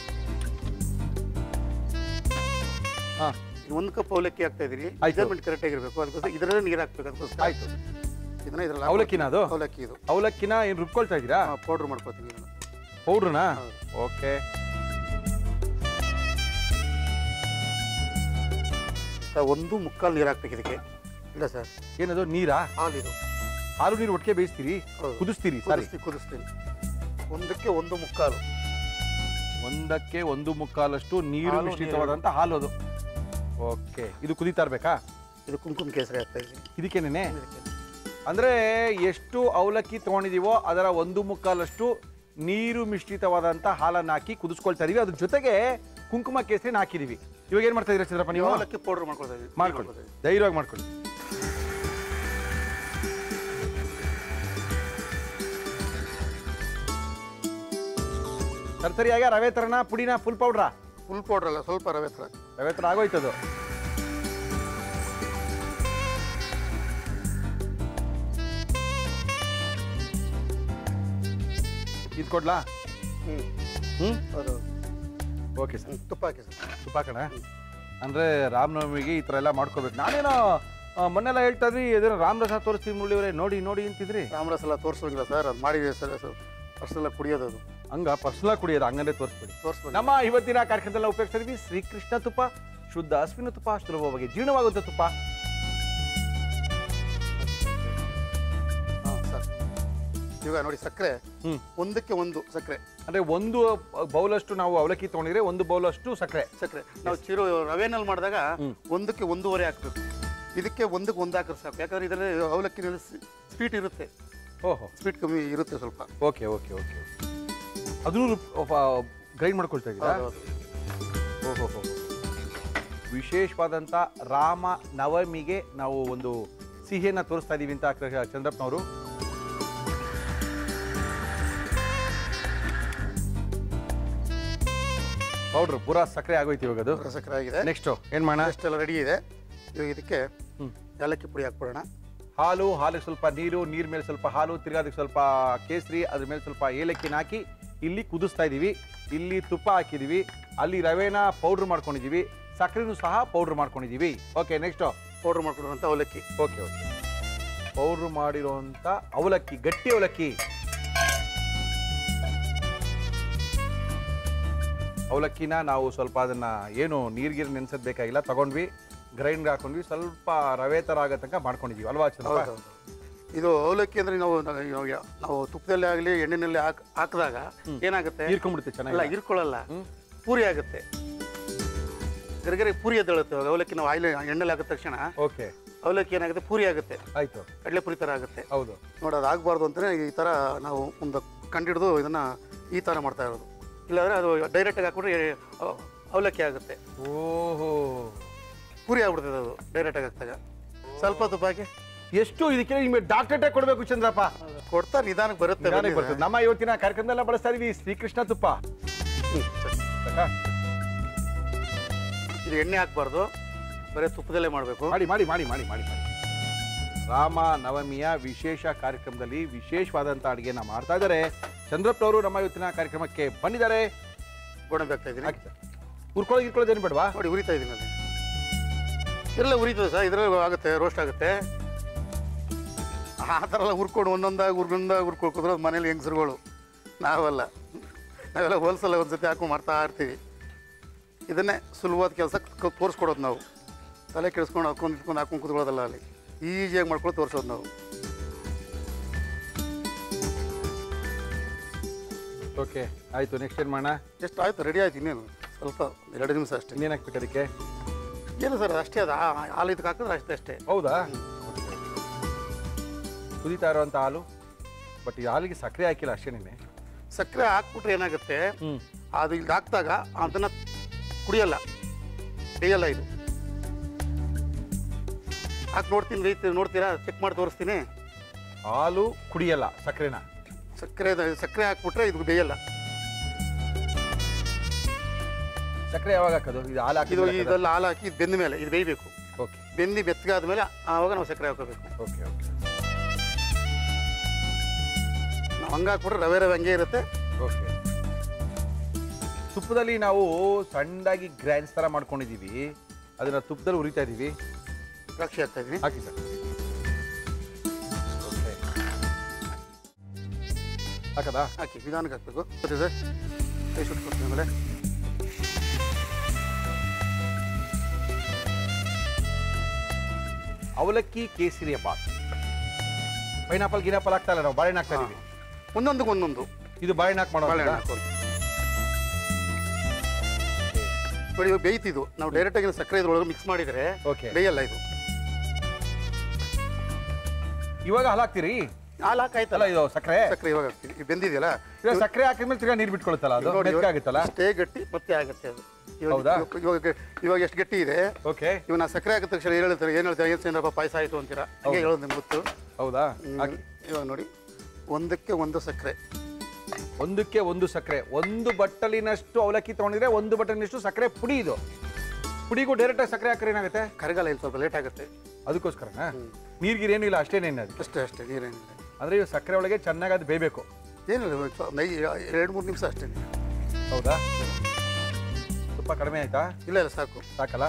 [SPEAKER 4] ಒಂದು ಕಪ್ ಅವಲಕ್ಕಿ ಹಾಕ್ತಾ ಇದೀರಿ. ಮೆಜರ್ಮೆಂಟ್ ಕರೆಕ್ಟ್ ಆಗಿರ್ಬೇಕು. ಅದಕ್ಕೋಸ್ಕರ ಇದರಲ್ಲೇ ನೀರು ಹಾಕ್ಬೇಕು. ಅದಕ್ಕೋಸ್ಕರ ಆಯ್ತು. ಇದನ್ನ ಇದ್ರಲ್ಲಿ
[SPEAKER 1] ಅವಲಕ್ಕಿನ? ಅದು
[SPEAKER 4] ಅವಲಕ್ಕಿ. ಇದು
[SPEAKER 1] ಅವಲಕ್ಕಿನ ಏನ್ ರುಬ್ಕೊಳ್ತಾ ಇದೀರಾ?
[SPEAKER 4] ಪೌಡರ್ ಮಾಡ್ಕೊತೀವಿ.
[SPEAKER 1] ಪೌಡ್ರನಾ? ಓಕೆ.
[SPEAKER 4] ಒಂದು ಮುಕ್ಕಾಲು ನೀರು ಹಾಕ್ಬೇಕು ಇದಕ್ಕೆ. ಇಲ್ಲ ಸರ್,
[SPEAKER 1] ಏನದು? ನೀರಾ?
[SPEAKER 4] ಹಾಲು. ಇದು
[SPEAKER 1] ಹಾಲು ನೀರು ಒಟ್ಟಿಗೆ ಬೇಯಿಸ್ತೀರಿ? ಕುದಿಸ್ತೀರಿ? ಸಾರಿ,
[SPEAKER 4] ಕುದಿಸ್ತೀನಿ. ಒಂದಕ್ಕೆ ಒಂದು ಮುಕ್ಕಾಲು.
[SPEAKER 1] ಒಂದಕ್ಕೆ ಒಂದು ಮುಕ್ಕಾಲಷ್ಟು ನೀರು ಮಿಶ್ರಿತವಾದಂತ ಹಾಲು ಅದು. ಓಕೆ. ಇದು ಕುದೀತಾ ಇರ್ಬೇಕಾ?
[SPEAKER 4] ಇದು ಕುಂಕುಮ ಕೇಸರಿ ಆಗ್ತಾ ಇದೆ.
[SPEAKER 1] ಇದಕ್ಕೇನೆ ಅಂದ್ರೆ ಎಷ್ಟು ಅವಲಕ್ಕಿ ತಗೊಂಡಿದೀವೋ ಅದರ ಒಂದು ಮುಕ್ಕಾಲಷ್ಟು ನೀರು ಮಿಶ್ರಿತವಾದಂತ ಹಾಲನ್ನ ಹಾಕಿ ಕುದಿಸ್ಕೊಳ್ತಾ ಇದೀವಿ. ಅದ್ರ ಜೊತೆಗೆ ಕುಂಕುಮ ಕೇಸರಿನ ಹಾಕಿದೀವಿ. ಇವಾಗ ಏನ್ ಮಾಡ್ತಾ ಇದೀರಾ ಚಂದ್ರಪ್ಪ ನೀವು?
[SPEAKER 4] ಅವಲಕ್ಕಿ ಪೌಡರ್ ಮಾಡ್ಕೊಳ್ತಾ ಇದೀವಿ.
[SPEAKER 1] ಮಾಡ್ಕೊಳ್ಳಿ, ಧೈರ್ಯವಾಗಿ ಮಾಡ್ಕೊಳ್ಳಿ. ಸರಿಯಾಗಿ ರವೆ ತರನ ಪುಡಿನ? ಫುಲ್ ಪೌಡ್ರಾ?
[SPEAKER 4] ಫುಲ್ ಪೌಡರ್ ಅಲ್ಲ, ಸ್ವಲ್ಪ ರವೆ ತರ.
[SPEAKER 1] ರವೆ ತರ ಆಗೋಯ್ತದು. ಇದು ಕೊಡ್ಲಾ? Okay sir.
[SPEAKER 4] ತುಪ್ಪ ಹಾಕಿ ಸರ್.
[SPEAKER 1] ತುಪ್ಪ ಕಣ. ಅಂದ್ರೆ ರಾಮನವಮಿಗೆ ಈ ತರ ಎಲ್ಲ ಮಾಡ್ಕೋಬೇಕು. ನಾನೇನೋ ಮೊನ್ನೆಲ್ಲ ಹೇಳ್ತಾ ಇದ್ರಿ ಅದೇನೋ ರಾಮರಸ ತೋರಿಸ್ತೀವಿ ಮುರಳಿಯವರೇ, ನೋಡಿ ನೋಡಿ ಅಂತಿದ್ರಿ.
[SPEAKER 4] ರಾಮರಸ ಎಲ್ಲ ತೋರಿಸೋಂಗಿಲ್ಲ ಸರ್, ಅದು ಮಾಡಿದೆ ಸರ್. ಪರ್ಸನಲ್ ಕುಡಿಯೋದು ಅದು.
[SPEAKER 1] ಹಂಗ ಪರ್ಸನಲ್ ಕುಡಿಯೋದು? ಹಂಗಂದ್ರೆ ತೋರಿಸ್ಬೇಡಿ. ನಮ್ಮ ಇವತ್ತಿನ ಕಾರ್ಯಕ್ರಮದಲ್ಲಿ ಉಪಯೋಗಿಸ್ತಾ ಇದೀವಿ ಶ್ರೀಕೃಷ್ಣ ತುಪ್ಪ, ಶುದ್ಧ ಹಸುವಿನ ತುಪ್ಪ, ಸುಲಭವಾಗಿ ಜೀರ್ಣವಾಗುವಂತ ತುಪ್ಪ.
[SPEAKER 4] ಇವಾಗ ನೋಡಿ ಸಕ್ಕರೆ ಒಂದಕ್ಕೆ ಒಂದು ಸಕ್ಕರೆ.
[SPEAKER 1] ಅಂದ್ರೆ ಒಂದು ಬೌಲಷ್ಟು ನಾವು ಅವಲಕ್ಕಿ ತಗೊಂಡಿದ್ರೆ ಒಂದು ಬೌಲಷ್ಟು ಸಕ್ಕರೆ.
[SPEAKER 4] ನಾವು ಚಿರು ರವೆನಲ್ಲಿ ಮಾಡಿದಾಗ ಒಂದಕ್ಕೆ ಒಂದೂವರೆ ಹಾಕ್ಬೇಕು. ಇದಕ್ಕೆ ಒಂದಕ್ಕೆ ಒಂದು ಹಾಕಿದ್ರೆ ಸಾಕು. ಯಾಕಂದ್ರೆ ಇದರಲ್ಲಿ ಅವಲಕ್ಕಿನಲ್ಲಿ ಸ್ವೀಟ್ ಇರುತ್ತೆ.
[SPEAKER 1] ಓಹೋ,
[SPEAKER 4] ಸ್ವೀಟ್ ಕಮ್ಮಿ ಇರುತ್ತೆ ಸ್ವಲ್ಪ.
[SPEAKER 1] Okay okay okay. ಅದನ್ನು ಗ್ರೈಂಡ್ ಮಾಡ್ಕೊಳ್ತಾ ಇದ್ದೀರಾ? ಓಹೋ ಹೋ. ವಿಶೇಷವಾದಂಥ ರಾಮ ನವಮಿಗೆ ನಾವು ಒಂದು ಸಿಹಿಯನ್ನು ತೋರಿಸ್ತಾ ಇದ್ದೀವಿ ಅಂತ ಚಂದ್ರಪ್ಪನವರು. ಪೌಡ್ರ್ ಪೂರಾ ಸಕ್ಕರೆ ಆಗೋಯ್ತು ಇವಾಗ. ಅದು
[SPEAKER 4] ಸಕ್ಕರೆ ಆಗಿದೆ.
[SPEAKER 1] ನೆಕ್ಸ್ಟ್ ಏನು ಮಾಡೋಣ?
[SPEAKER 4] ಅಷ್ಟೆಲ್ಲ ರೆಡಿ ಇದೆ. ಇವಾಗ ಇದಕ್ಕೆ ಏಲಕ್ಕಿ ಪುಡಿ ಹಾಕ್ಬಿಡೋಣ.
[SPEAKER 1] ಹಾಲಿಗೆ ಸ್ವಲ್ಪ ನೀರು, ನೀರ್ ಮೇಲೆ ಸ್ವಲ್ಪ ಹಾಲು, ತಿರ್ಗಾ ಅದಕ್ಕೆ ಸ್ವಲ್ಪ ಕೇಸರಿ, ಅದ್ರ ಮೇಲೆ ಸ್ವಲ್ಪ ಏಲಕ್ಕಿನ ಹಾಕಿ ಇಲ್ಲಿ ಕುದಿಸ್ತಾ ಇದೀವಿ. ಇಲ್ಲಿ ತುಪ್ಪ ಹಾಕಿದೀವಿ, ಅಲ್ಲಿ ರವೆನ ಪೌಡ್ರ್ ಮಾಡ್ಕೊಂಡಿದೀವಿ, ಸಕ್ಕರೆನೂ ಸಹ ಪೌಡ್ರ್ ಮಾಡ್ಕೊಂಡಿದೀವಿ. ಓಕೆ, ನೆಕ್ಸ್ಟ್
[SPEAKER 4] ಪೌಡ್ರ್ ಮಾಡ್ಕೊಂಡಿರುವಂಥ ಅವಲಕ್ಕಿ.
[SPEAKER 1] Okay okay. ಪೌಡ್ರ್ ಮಾಡಿರುವಂಥ ಅವಲಕ್ಕಿ, ಗಟ್ಟಿ ಅವಲಕ್ಕಿ. ಅವಲಕ್ಕಿನ ನಾವು ಸ್ವಲ್ಪ ಅದನ್ನ ಏನು ನೀರ್ಗೀರು ನೆನ್ಸೋದು ಬೇಕಾಗಿಲ್ಲ, ತಗೊಂಡ್ವಿ, ಗ್ರೈಂಡ್ ಹಾಕೊಂಡ್ವಿ, ಸ್ವಲ್ಪ ರವೆ ತರ ಆಗೋ ತನಕ ಮಾಡ್ಕೊಂಡಿದೀವಿ ಅಲ್ವಾ ಚಂದ್ರಪ್ಪ?
[SPEAKER 4] ಇದು ಅವಲಕ್ಕಿ ಅಂದ್ರೆ ನಾವು ತುಪ್ಪದಲ್ಲಿ ಆಗಲಿ ಎಣ್ಣೆನಲ್ಲಿ ಹಾಕಿದಾಗ ಏನಾಗುತ್ತೆ?
[SPEAKER 1] ಹೀರ್ಕೊಂಡ್ಬಿಡುತ್ತೆ. ಚೆನ್ನಾಗಿ
[SPEAKER 4] ಇರ್ಕೊಳ್ಳಲ್ಲ, ಪೂರಿ ಆಗುತ್ತೆ. ಗರಿಗರಿ ಪೂರಿ ಎದ್ದೇಳುತ್ತೆ. ಅವಲಕ್ಕಿ ನಾವು ಆಯಿಲ್ ಎಣ್ಣೆಲಿ ಹಾಕಿದ ತಕ್ಷಣ
[SPEAKER 1] ಓಕೆ
[SPEAKER 4] ಅವಲಕ್ಕಿ ಏನಾಗುತ್ತೆ, ಪೂರಿ ಆಗುತ್ತೆ,
[SPEAKER 1] ಆಯ್ತು,
[SPEAKER 4] ಕಡಲೆಪುರಿ ಥರ ಆಗುತ್ತೆ.
[SPEAKER 1] ಹೌದು.
[SPEAKER 4] ನೋಡಿ ಅದು ಆಗಬಾರ್ದು ಅಂತಲೇ ಈ ಥರ ನಾವು ಒಂದು ಕಂಡಿಡಿದು ಇದನ್ನು ಈ ಥರ ಮಾಡ್ತಾ ಇರೋದು. ಇಲ್ಲಾಂದರೆ ಅದು ಡೈರೆಕ್ಟಾಗಿ ಹಾಕ್ಬಿಟ್ರೆ ಅವಲಕ್ಕಿ ಆಗುತ್ತೆ,
[SPEAKER 1] ಓಹೋ,
[SPEAKER 4] ಪೂರಿ ಆಗ್ಬಿಡ್ತದೆ ಅದು ಡೈರೆಕ್ಟಾಗಿ ಹಾಕ್ದಾಗ. ಸ್ವಲ್ಪ ತುಪ್ಪ ಹಾಕಿ
[SPEAKER 1] ಎಷ್ಟು ಇದಕ್ಕೆ ನಿಮಗೆ ಡಾಕ್ಟರೇಟೇ ಕೊಡಬೇಕು ಚಂದ್ರಪ್ಪ.
[SPEAKER 4] ಕೊಡ್ತಾ ನಿಧಾನಕ್ಕೆ ಬರುತ್ತೆ.
[SPEAKER 1] ಬರ್ತದೆ. ನಮ್ಮ ಇವತ್ತಿನ ಕಾರ್ಯಕ್ರಮದಲ್ಲ ಬಳಸ್ತಾ ಇದೀವಿ ಶ್ರೀಕೃಷ್ಣ ತುಪ್ಪ.
[SPEAKER 4] ಇದು ಎಣ್ಣೆ ಹಾಕ್ಬಾರ್ದು, ಬರೀ ತುಪ್ಪದಲ್ಲೇ ಮಾಡಬೇಕು.
[SPEAKER 1] ಮಾಡಿ ಮಾಡಿ ಮಾಡಿ ಮಾಡಿ ಮಾಡಿ ಮಾಡಿ. ರಾಮ ನವಮಿಯ ವಿಶೇಷ ಕಾರ್ಯಕ್ರಮದಲ್ಲಿ ವಿಶೇಷವಾದಂಥ ಅಡುಗೆನ ಮಾಡ್ತಾ ಇದ್ದಾರೆ. ಚಂದ್ರಪ್ಪನವರು ನಮ್ಮ ಇವತ್ತಿನ ಕಾರ್ಯಕ್ರಮಕ್ಕೆ ಬಂದಿದ್ದಾರೆ.
[SPEAKER 4] ಗೋಡಂಬಿ ಹಾಕ್ತಾ ಇದ್ದೀನಿ.
[SPEAKER 1] ಹುರ್ಕೊಳ್ಳೋದು ಏನು ಬೇಡವಾ?
[SPEAKER 4] ನೋಡಿ ಉರಿತಾ ಇದ್ದೀನಿ, ಅದು ಎಲ್ಲ ಉರಿತದೆ ಸರ್. ಇದರಲ್ಲಿ ಆಗುತ್ತೆ, ರೋಸ್ಟ್ ಆಗುತ್ತೆ. ಆ ಥರ ಎಲ್ಲ ಹುರ್ಕೊಂಡು ಒಂದೊಂದಾಗಿ ಹುರ್ಕೊಳ್ಕೋದ್ರೆ ಮನೇಲಿ ಹೆಂಗಸರುಗಳು. ನಾವೆಲ್ಲ ಹೋಲ್ಸಲ್ಲ ಒಂದ್ಸತಿ ಹಾಕೊಂಡು ಮಾಡ್ತಾ ಇರ್ತೀವಿ. ಇದನ್ನೇ ಸುಲಭವಾದ ಕೆಲಸ ತೋರಿಸ್ಕೊಡೋದು ನಾವು. ತಲೆ ಕೆಡಿಸ್ಕೊಂಡು ಹಾಕೊಂಡು ಕೂತ್ಕೊಳ್ಳೋದಲ್ಲ, ಅಲ್ಲಿ ಈಸಿಯಾಗಿ ಮಾಡ್ಕೊಂಡು ತೋರಿಸೋದು ನಾವು.
[SPEAKER 1] ಓಕೆ ಆಯಿತು. ನೆಕ್ಸ್ಟ್ ಏನು ಮಾಡೋಣ?
[SPEAKER 4] ಎಷ್ಟು ಆಯಿತು, ರೆಡಿ ಆಯ್ತು. ಇನ್ನೇನು ಸ್ವಲ್ಪ 2 ನಿಮಿಷ ಅಷ್ಟೇ.
[SPEAKER 1] ಇನ್ನೇನು ಹಾಕ್ಬೇಕು ಅದಕ್ಕೆ?
[SPEAKER 4] ಏನು ಸರ್ ಅಷ್ಟೇ, ಅದು ಹಾಲು ಇದಕ್ಕೆ ಹಾಕಿದ್ರೆ ಅಷ್ಟೇ.
[SPEAKER 1] ಹೌದಾ? ಕುದೀತಾ ಇರೋವಂಥ ಹಾಲು, ಬಟ್ ಈ ಹಾಲಿಗೆ ಸಕ್ಕರೆ ಹಾಕಿಲ್ಲ ಅಷ್ಟೇನೆ.
[SPEAKER 4] ಸಕ್ಕರೆ ಹಾಕ್ಬಿಟ್ರೆ ಏನಾಗುತ್ತೆ, ಅದು ಇಲ್ಲಿ ಹಾಕಿದಾಗ ಅದನ್ನು ಕುಡಿಯಲ್ಲ, ಬೇಯಲ್ಲ. ಇದು ಹಾಕಿ ನೋಡ್ತೀನಿ, ನೋಡ್ತೀರಾ? ಚೆಕ್ ಮಾಡಿ ತೋರಿಸ್ತೀನಿ.
[SPEAKER 1] ಹಾಲು ಕುಡಿಯಲ್ಲ, ಸಕ್ಕರೆನ?
[SPEAKER 4] ಸಕ್ಕರೆ ಹಾಕ್ಬಿಟ್ರೆ ಇದು ಬೇಯಲ್ಲ.
[SPEAKER 1] ಸಕ್ಕರೆ ಯಾವಾಗ ಹಾಕೋದು? ಇದು ಹಾಲು ಹಾಕಿದ್ದು
[SPEAKER 4] ಇದೆಲ್ಲ ಹಾಲು ಹಾಕಿ ಬೆಂದ ಮೇಲೆ ಇದು ಬೇಯಬೇಕು.
[SPEAKER 1] ಓಕೆ,
[SPEAKER 4] ಬೆಂದು ಬೆಚ್ಚಗಾದ ಮೇಲೆ ಆವಾಗ ನಾವು ಸಕ್ಕರೆ ಹಾಕೋಬೇಕು.
[SPEAKER 1] Okay okay.
[SPEAKER 4] ನಾವು ಹಂಗೆ ಹಾಕ್ಬಿಟ್ರೆ ರವೆ ಹಂಗೆ ಇರುತ್ತೆ.
[SPEAKER 1] ಓಕೆ. ತುಪ್ಪದಲ್ಲಿ ನಾವು ಸಣ್ಣದಾಗಿ ಗ್ರ್ಯಾಂಡ್ಸ್ ಥರ ಮಾಡ್ಕೊಂಡಿದ್ದೀವಿ, ಅದನ್ನು ತುಪ್ಪದಲ್ಲಿ ಉರಿತಾ ಇದ್ದೀವಿ.
[SPEAKER 4] ದ್ರಾಕ್ಷಿ ಹಾಕ್ತಾ ಇದ್ದೀನಿ.
[SPEAKER 1] ಹಾಕಿ ಸರ್. ಓಕೆ, ಹಾಕದಾ?
[SPEAKER 4] ಹಾಕಿ ನಿಧಾನಕ್ಕೆ ಹಾಕಬೇಕು. ಗೊತ್ತಿ ಸರ್, ಕೈ ಸುಟ್ಕೊಡ್ತೀನಿ. ಆಮೇಲೆ
[SPEAKER 1] ಅವಲಕ್ಕಿ ಕೇಸರಿಯ ಬಾತ್. ಪೈನಾಪಲ್ ಗಿನಾಪಲ್ ಹಾಕ್ತಾ ಇಲ್ಲ, ನಾವು ಬಾಳೆಹಣ್ಣು ಹಾಕ್ತಾ ಇದೀವಿ.
[SPEAKER 4] ಒಂದೊಂದು
[SPEAKER 1] ಇದು ಬಾಳೆಹಣ್ಣು ಹಾಕಿ ಮಾಡೋ
[SPEAKER 4] ಬಾಳೆಹಣ್ಣು ಹಾಕೋದು. ನೋಡಿ ಇವಾಗ ಬೇಯ್ತಿದ್ದು ನಾವು ಡೈರೆಕ್ಟಾಗಿ ಸಕ್ಕರೆ ಇದ್ರೊಳಗೆ ಮಿಕ್ಸ್ ಮಾಡಿದರೆ ಬೇಯಲ್ಲ ಇದು.
[SPEAKER 1] ಇವಾಗ ಹಾಲು ಹಾಕ್ತೀರಿ?
[SPEAKER 4] ಹಾಲು ಹಾಕಾಯ್ತಲ್ಲ,
[SPEAKER 1] ಇದು ಸಕ್ಕರೆ
[SPEAKER 4] ಇವಾಗ ಹಾಕ್ತೀವಿ. ಇದು ಬೆಂದಿದೆಯಲ್ಲ,
[SPEAKER 1] ಸಕ್ಕರೆ ಹಾಕಿದ್ಮೇಲೆ ತಿರ್ಗಾ ನೀರು ಬಿಟ್ಕೊಳುತ್ತಲ್ಲ, ಅದು ಆಗುತ್ತಲ್ಲ,
[SPEAKER 4] ಅಷ್ಟೇ ಗಟ್ಟಿ ಮತ್ತೆ ಆಗುತ್ತೆ ಅದು.
[SPEAKER 1] ಹೌದಾ?
[SPEAKER 4] ಇವಾಗ ಎಷ್ಟು ಗಟ್ಟಿ ಇದೆ.
[SPEAKER 1] ಓಕೆ.
[SPEAKER 4] ಇವಾಗ ನಾ ಸಕ್ಕರೆ ಹಾಕಿದ ತಕ್ಷಣ ಏನು ಹೇಳ್ತಾರೆ ಏನು ಚಂದ್ರಪ್ಪ ಪಾಯಸ ಆಯಿತು ಅಂತೀರಾ, ಹಂಗೆ ಹೇಳೋದು ನಿಮ್ಗೆ ಗೊತ್ತು.
[SPEAKER 1] ಹೌದಾ?
[SPEAKER 4] ಇವಾಗ ನೋಡಿ, ಒಂದಕ್ಕೆ ಒಂದು ಸಕ್ಕರೆ,
[SPEAKER 1] ಒಂದಕ್ಕೆ ಒಂದು ಸಕ್ಕರೆ. ಒಂದು ಬಟ್ಟಲಿನಷ್ಟು ಅವಲಕ್ಕಿ ತೊಗೊಂಡಿದ್ರೆ ಒಂದು ಬಟ್ಟಲಿನಷ್ಟು ಸಕ್ಕರೆ ಪುಡಿ. ಇದು ಪುಡಿಗೂ ಡೈರೆಕ್ಟಾಗಿ ಸಕ್ಕರೆ ಹಾಕಿದ್ರೆ ಏನಾಗುತ್ತೆ?
[SPEAKER 4] ಕರಗಲ್ಲ, ಇಲ್ಲಿ ಸ್ವಲ್ಪ ಲೇಟ್ ಆಗುತ್ತೆ.
[SPEAKER 1] ಅದಕ್ಕೋಸ್ಕರನಾ? ನೀರ್ಗೀರು ಏನಿಲ್ಲ, ಅಷ್ಟೇನೇನು? ಅದು
[SPEAKER 4] ಅಷ್ಟೇ ನೀರೇನಿಲ್ಲ.
[SPEAKER 1] ಅಂದರೆ ಇವು ಸಕ್ಕರೆ ಒಳಗೆ ಚೆನ್ನಾಗಿ ಅದು ಬೇಯಬೇಕು.
[SPEAKER 4] ಏನಿಲ್ಲ, 2-3 ನಿಮಿಷ ಅಷ್ಟೇ.
[SPEAKER 1] ಹೌದಾ? ತುಪ್ಪ ಕಡಿಮೆ ಆಯ್ತಾ?
[SPEAKER 4] ಇಲ್ಲ ಸಾಕು,
[SPEAKER 1] ಸಾಕಲ್ಲ?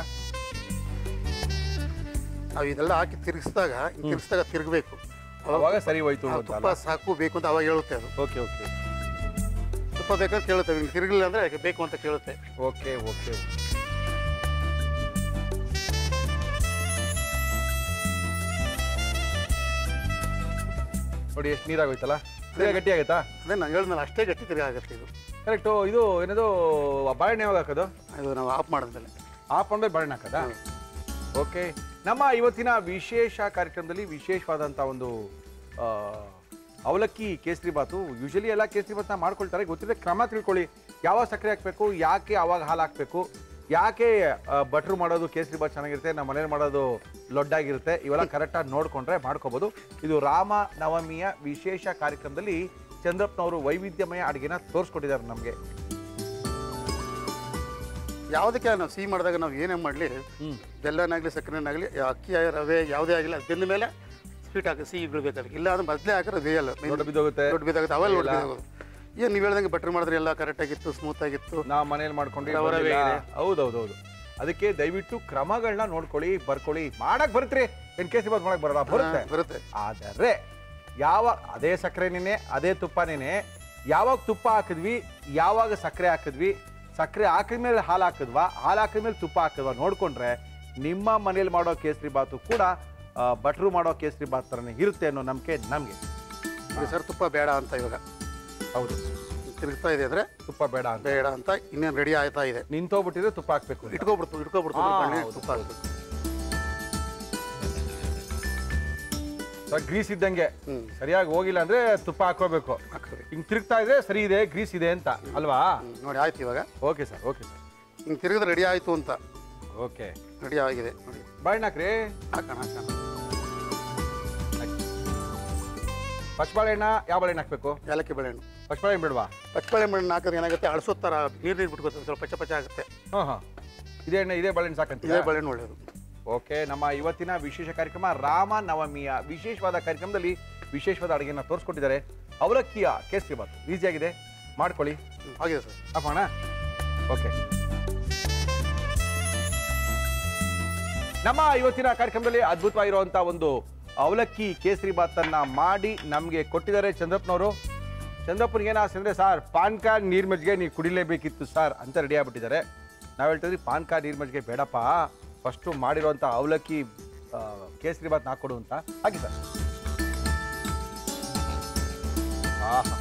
[SPEAKER 4] ನಾವು ಇದೆಲ್ಲ ಹಾಕಿ ತಿರುಗಿಸಿದಾಗ ತಿರುಗಬೇಕು,
[SPEAKER 1] ಅವಾಗ ಸರಿ ಹೋಯ್ತು.
[SPEAKER 4] ತುಪ್ಪ ಸಾಕು ಬೇಕು ಅಂತ ಅವಾಗ ಹೇಳುತ್ತೆ ಅದು.
[SPEAKER 1] Okay okay.
[SPEAKER 4] ತುಪ್ಪ ಬೇಕಂತ ಕೇಳುತ್ತೆ, ತಿರುಗಲಿಲ್ಲ ಅಂದರೆ ಬೇಕು ಅಂತ ಕೇಳುತ್ತೆ.
[SPEAKER 1] Okay okay. ನೋಡಿ ಎಷ್ಟು ನೀರಾಗೋಯ್ತಲ್ಲ, ಗಟ್ಟಿ ಆಗುತ್ತಾ?
[SPEAKER 4] ಅದೇ ನಾನು ಹೇಳಿದ್ನಲ್ಲ, ಅಷ್ಟೇ ಗಟ್ಟಿ ತಿರುಗಿ ಆಗುತ್ತೆ ಇದು.
[SPEAKER 1] ಕರೆಕ್ಟು. ಇದು ಏನದು ಬಾಳೆಹಣ್ಣು ಯಾವಾಗ ಹಾಕೋದು?
[SPEAKER 4] ಅದು ನಾವು ಆಫ್ ಮಾಡಿದ್ಮೇಲೆ.
[SPEAKER 1] ಆಫ್ ಮಾಡಿದ್ರೆ ಬಾಳೆಹಣ್ಣು ಹಾಕೋದಾ? ಓಕೆ. ನಮ್ಮ ಇವತ್ತಿನ ವಿಶೇಷ ಕಾರ್ಯಕ್ರಮದಲ್ಲಿ ವಿಶೇಷವಾದಂಥ ಒಂದು ಅವಲಕ್ಕಿ ಕೇಸರಿ ಬಾತು. ಯೂಶಲಿ ಎಲ್ಲ ಕೇಸರಿ ಬಾತನ್ನ ಮಾಡ್ಕೊಳ್ತಾರೆ, ಗೊತ್ತಿದೆ. ಕ್ರಮ ತಿಳ್ಕೊಳ್ಳಿ. ಯಾವಾಗ ಸಕ್ಕರೆ ಹಾಕಬೇಕು, ಯಾಕೆ ಆವಾಗ ಹಾಲು ಹಾಕಬೇಕು, ಯಾಕೆ ಬಟ್ರು ಮಾಡೋದು ಕೇಸರಿ ಬಾತ್ ಚೆನ್ನಾಗಿರುತ್ತೆ, ನಮ್ಮ ಮನೇಲಿ ಮಾಡೋದು ಲೊಡ್ಡಾಗಿರುತ್ತೆ, ಇವೆಲ್ಲ ಕರೆಕ್ಟಾಗಿ ನೋಡಿಕೊಂಡ್ರೆ ಮಾಡ್ಕೋಬೋದು. ಇದು ರಾಮ ನವಮಿಯ ವಿಶೇಷ ಕಾರ್ಯಕ್ರಮದಲ್ಲಿ ಚಂದ್ರಪ್ಪನವರು ವೈವಿಧ್ಯಮಯ ಅಡುಗೆನ ತೋರಿಸ್ಕೊಟ್ಟಿದ್ದಾರೆ ನಮಗೆ.
[SPEAKER 4] ಯಾವುದಕ್ಕೆ ನಾವು ಸಿಹಿ ಮಾಡಿದಾಗ ನಾವು ಏನೇ ಮಾಡಲಿ, ಬೆಲ್ಲನಾಗಲಿ ಸಕ್ಕರೆನಾಗಲಿ ಅಕ್ಕಿ ರವೆ ಯಾವುದೇ ಆಗಿಲ್ಲ, ಅದು ಬೆಂದ ಮೇಲೆ ಸ್ವೀಟ್ ಹಾಕಿ ಸಿಹಿ ಬೀಳ್ಬೇಕಾದ್ರೆ. ಇಲ್ಲ ಅದು ಮೊದಲೇ ಹಾಕಿದ್ರೆ ಬೇಯಲ್ಲ, ದೊಡ್ಡ ಬಿದ್ದೋಗುತ್ತೆ ಅವೆಲ್ಲ ಬಿದ್ದೋಗೋದು. ಏನು ನೀವು ಹೇಳ್ದಂಗೆ ಬಟ್ರ್ ಮಾಡಿದ್ರೆ ಎಲ್ಲ ಕರೆಕ್ಟಾಗಿತ್ತು, ಸ್ಮೂತಾಗಿತ್ತು.
[SPEAKER 1] ನಾವು ಮನೇಲಿ ಮಾಡ್ಕೊಂಡು. ಹೌದೌದೌದು. ಅದಕ್ಕೆ ದಯವಿಟ್ಟು ಕ್ರಮಗಳನ್ನ ನೋಡ್ಕೊಳ್ಳಿ, ಬರ್ಕೊಳ್ಳಿ. ಮಾಡಕ್ಕೆ ಬರುತ್ತೀರಿ, ಏನು ಕೇಸರಿ ಬಾತ್ ಮಾಡಕ್ಕೆ ಬರಲ್ಲ? ಬರುತ್ತೆ. ಆದರೆ ಅದೇ ಸಕ್ಕರೆನೇ ಅದೇ ತುಪ್ಪನೇ ಯಾವಾಗ ತುಪ್ಪ ಹಾಕಿದ್ವಿ, ಯಾವಾಗ ಸಕ್ಕರೆ ಹಾಕಿದ್ವಿ, ಸಕ್ಕರೆ ಹಾಕಿದ್ಮೇಲೆ ಹಾಲು ಹಾಕಿದ್ವಾ, ಹಾಲು ಹಾಕಿದ್ಮೇಲೆ ತುಪ್ಪ ಹಾಕಿದ್ವಾ ನೋಡಿಕೊಂಡ್ರೆ ನಿಮ್ಮ ಮನೇಲಿ ಮಾಡೋ ಕೇಸರಿ ಬಾತು ಕೂಡ ಬಟ್ರು ಮಾಡೋ ಕೇಸರಿ ಬಾತ್ ಥರನೇ ಇರುತ್ತೆ ಅನ್ನೋ ನಂಬಿಕೆ ನಮಗೆ.
[SPEAKER 4] ಸರ್ ತುಪ್ಪ ಬೇಡ ಅಂತ ಇವಾಗ.
[SPEAKER 1] ಹೌದು,
[SPEAKER 4] ತಿರುಗ್ತಾ ಇದೆ ಅಂದರೆ
[SPEAKER 1] ತುಪ್ಪ ಬೇಡ ಅಂತ
[SPEAKER 4] ಬೇಡ ಅಂತ ಇನ್ನೇನು ರೆಡಿ ಆಯ್ತಾ ಇದೆ.
[SPEAKER 1] ನಿಂತೋಗ್ಬಿಟ್ಟಿದ್ರೆ ತುಪ್ಪ ಹಾಕ್ಬೇಕು.
[SPEAKER 4] ಇಟ್ಕೊಬಿಡ್ತು ತುಪ್ಪ ಹಾಕ್ಬೇಕು.
[SPEAKER 1] ಗ್ರೀಸ್ ಇದ್ದಂಗೆ ಸರಿಯಾಗಿ ಹೋಗಿಲ್ಲ ಅಂದ್ರೆ ತುಪ್ಪ ಹಾಕೋಬೇಕು. ಹಿಂಗ್ ತಿರುಗ್ತಾ ಇದೆ ಸರಿ ಇದೆ ಗ್ರೀಸ್ ಇದೆ ಅಂತ ಅಲ್ವಾ?
[SPEAKER 4] ನೋಡಿ ಆಯ್ತು ಇವಾಗ.
[SPEAKER 1] ಓಕೆ ಸರ್
[SPEAKER 4] ಹಿಂಗೆ ತಿರುಗಿದ್ರೆ ರೆಡಿ ಆಯಿತು ಅಂತ.
[SPEAKER 1] ಓಕೆ
[SPEAKER 4] ರೆಡಿ ಆಗಿದೆ ನೋಡಿ.
[SPEAKER 1] ಬಾಳೆಹಣ್ಣು ಹಾಕ್ರಿ.
[SPEAKER 4] ಹಾಕೋಣ.
[SPEAKER 1] ಪಚ್ಚಬಾಳೆಹಣ್ಣ ಯಾವ ಬಾಳೆಹಣ್ಣು ಹಾಕ್ಬೇಕು?
[SPEAKER 4] ಏಲಕ್ಕಿ ಬಾಳೆಹಣ್ಣು.
[SPEAKER 1] ಪಚ್ಚಬಾಳೆಹಣ್ಣು ಬಿಡ್ವಾ?
[SPEAKER 4] ಪಚ್ಚಬಾಳೆಹಣ್ಣು ಹಾಕಿದ್ರೆ ಏನಾಗುತ್ತೆ, ಅಳಸೋ ಥರ ನೀರು ಬಿಟ್ಕೋತಾರೆ, ಸ್ವಲ್ಪ ಪಚ್ಚ ಆಗುತ್ತೆ.
[SPEAKER 1] ಹಾಂ ಇದೇ ಬಾಳೆಹಣ್ಣು ಸಾಕಂತ.
[SPEAKER 4] ಇದೇ ಬಾಳೆಹಣ್ಣು ಒಳ್ಳೆಯದು.
[SPEAKER 1] ಓಕೆ, ನಮ್ಮ ಇವತ್ತಿನ ವಿಶೇಷ ಕಾರ್ಯಕ್ರಮ ರಾಮನವಮಿಯ ವಿಶೇಷವಾದ ಕಾರ್ಯಕ್ರಮದಲ್ಲಿ ವಿಶೇಷವಾದ ಅಡುಗೆನ ತೋರಿಸ್ಕೊಟ್ಟಿದ್ದಾರೆ. ಅವಲಕ್ಕಿಯ ಕೇಸರಿ ಬಾತ್ ಈಸಿಯಾಗಿದೆ, ಮಾಡ್ಕೊಳ್ಳಿ.
[SPEAKER 4] ಆಗಿದೆ ಸರ್.
[SPEAKER 1] ಹಾಕೋಣ. ಓಕೆ, ನಮ್ಮ ಇವತ್ತಿನ ಕಾರ್ಯಕ್ರಮದಲ್ಲಿ ಅದ್ಭುತವಾಗಿರುವಂಥ ಒಂದು ಅವಲಕ್ಕಿ ಕೇಸರಿ ಬಾತನ್ನು ಮಾಡಿ ನಮಗೆ ಕೊಟ್ಟಿದ್ದಾರೆ ಚಂದ್ರಪ್ಪನವರು. ಚಂದ್ರಪ್ಪನಿಗೆ ಏನು ಆಸೆ ಅಂದರೆ, ಸರ್ ಪಾನ್ಕ ನೀರು ಮಜ್ಜಿಗೆ ನೀವು ಕುಡಿಲೇಬೇಕಿತ್ತು ಸರ್ ಅಂತ ರೆಡಿ ಆಗಿಬಿಟ್ಟಿದ್ದಾರೆ. ನಾವು ಹೇಳ್ತಿದ್ವಿ ಪಾನ್ಕ ನೀರು ಮಜ್ಜಿಗೆ ಬೇಡಪ್ಪ, ಫಸ್ಟು ಮಾಡಿರುವಂಥ ಅವಲಕ್ಕಿ ಕೇಸರಿ ಬಾತ್ ಹಾಕೊಡು ಅಂತ. ಹಾಗೆ ಸರ್. ಆಹಾ,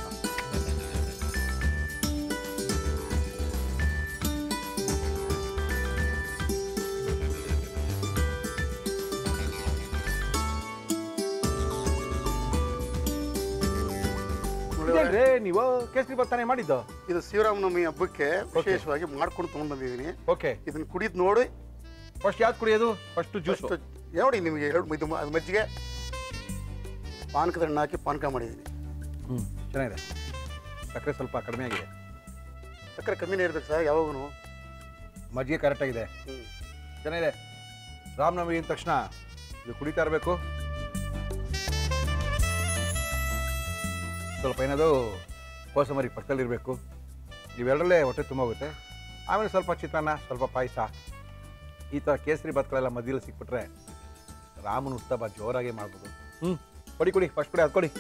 [SPEAKER 1] ನೀವು ಕೇಸರಿ ಬಾತ್ ತಾನೇ ಮಾಡಿದ್ದು?
[SPEAKER 4] ಇದು ಶ್ರೀರಾಮನವಮಿ ಹಬ್ಬಕ್ಕೆ ವಿಶೇಷವಾಗಿ ಮಾಡ್ಕೊಂಡು ತಗೊಂಡು ಬಂದಿದ್ದೀನಿ.
[SPEAKER 1] ಓಕೆ,
[SPEAKER 4] ಇದನ್ನ ಕುಡಿದ್ ನೋಡಿ.
[SPEAKER 1] ಫಸ್ಟ್ ಯಾವ್ದು ಕುಡಿಯೋದು? ಫಸ್ಟ್ ಜ್ಯೂಸ್
[SPEAKER 4] ನೋಡಿ. ನಿಮಗೆ ಇದು ಮಜ್ಜಿಗೆ ಪಾನಕದ ಹಣ್ಣು ಹಾಕಿ ಪಾನಕ ಮಾಡಿದ್ದೀನಿ.
[SPEAKER 1] ಚೆನ್ನಾಗಿದೆ. ಸಕ್ಕರೆ ಸ್ವಲ್ಪ ಕಡಿಮೆ ಆಗಿದೆ.
[SPEAKER 4] ಸಕ್ಕರೆ ಕಮ್ಮಿನೇ ಇರ್ಬೇಕು ಸರ್ ಯಾವಾಗೂ.
[SPEAKER 1] ಮಜ್ಜಿಗೆ ಕರೆಕ್ಟಾಗಿದೆ, ಚೆನ್ನಾಗಿದೆ. ರಾಮನವಮಿ ಅಂದ ತಕ್ಷಣ ಇದು ಕುಡಿತಾ ಇರಬೇಕು. ಸ್ವಲ್ಪ ಏನದು ಕೋಸಂಬರಿ ಪಕ್ಕದಲ್ಲಿರಬೇಕು. ಇವೆರಡರಲ್ಲೇ ಹೊಟ್ಟೆ ತುಂಬೋಗುತ್ತೆ. ಆಮೇಲೆ ಸ್ವಲ್ಪ ಚಿತ್ರಾನ್ನ, ಸ್ವಲ್ಪ ಪಾಯಸ, ಈ ಥರ ಕೇಸರಿ ಬಾತ್ಗಳೆಲ್ಲ ಮಧ್ಯದಲ್ಲಿ ಸಿಕ್ಬಿಟ್ರೆ ರಾಮನ ಉತ್ಸವ ಜೋರಾಗಿ ಮಾಡ್ಬೋದು. ಕೊಡಿ ಫಸ್ಟ್ ಕೊಡಿ, ಅದು ಕೊಡಿ.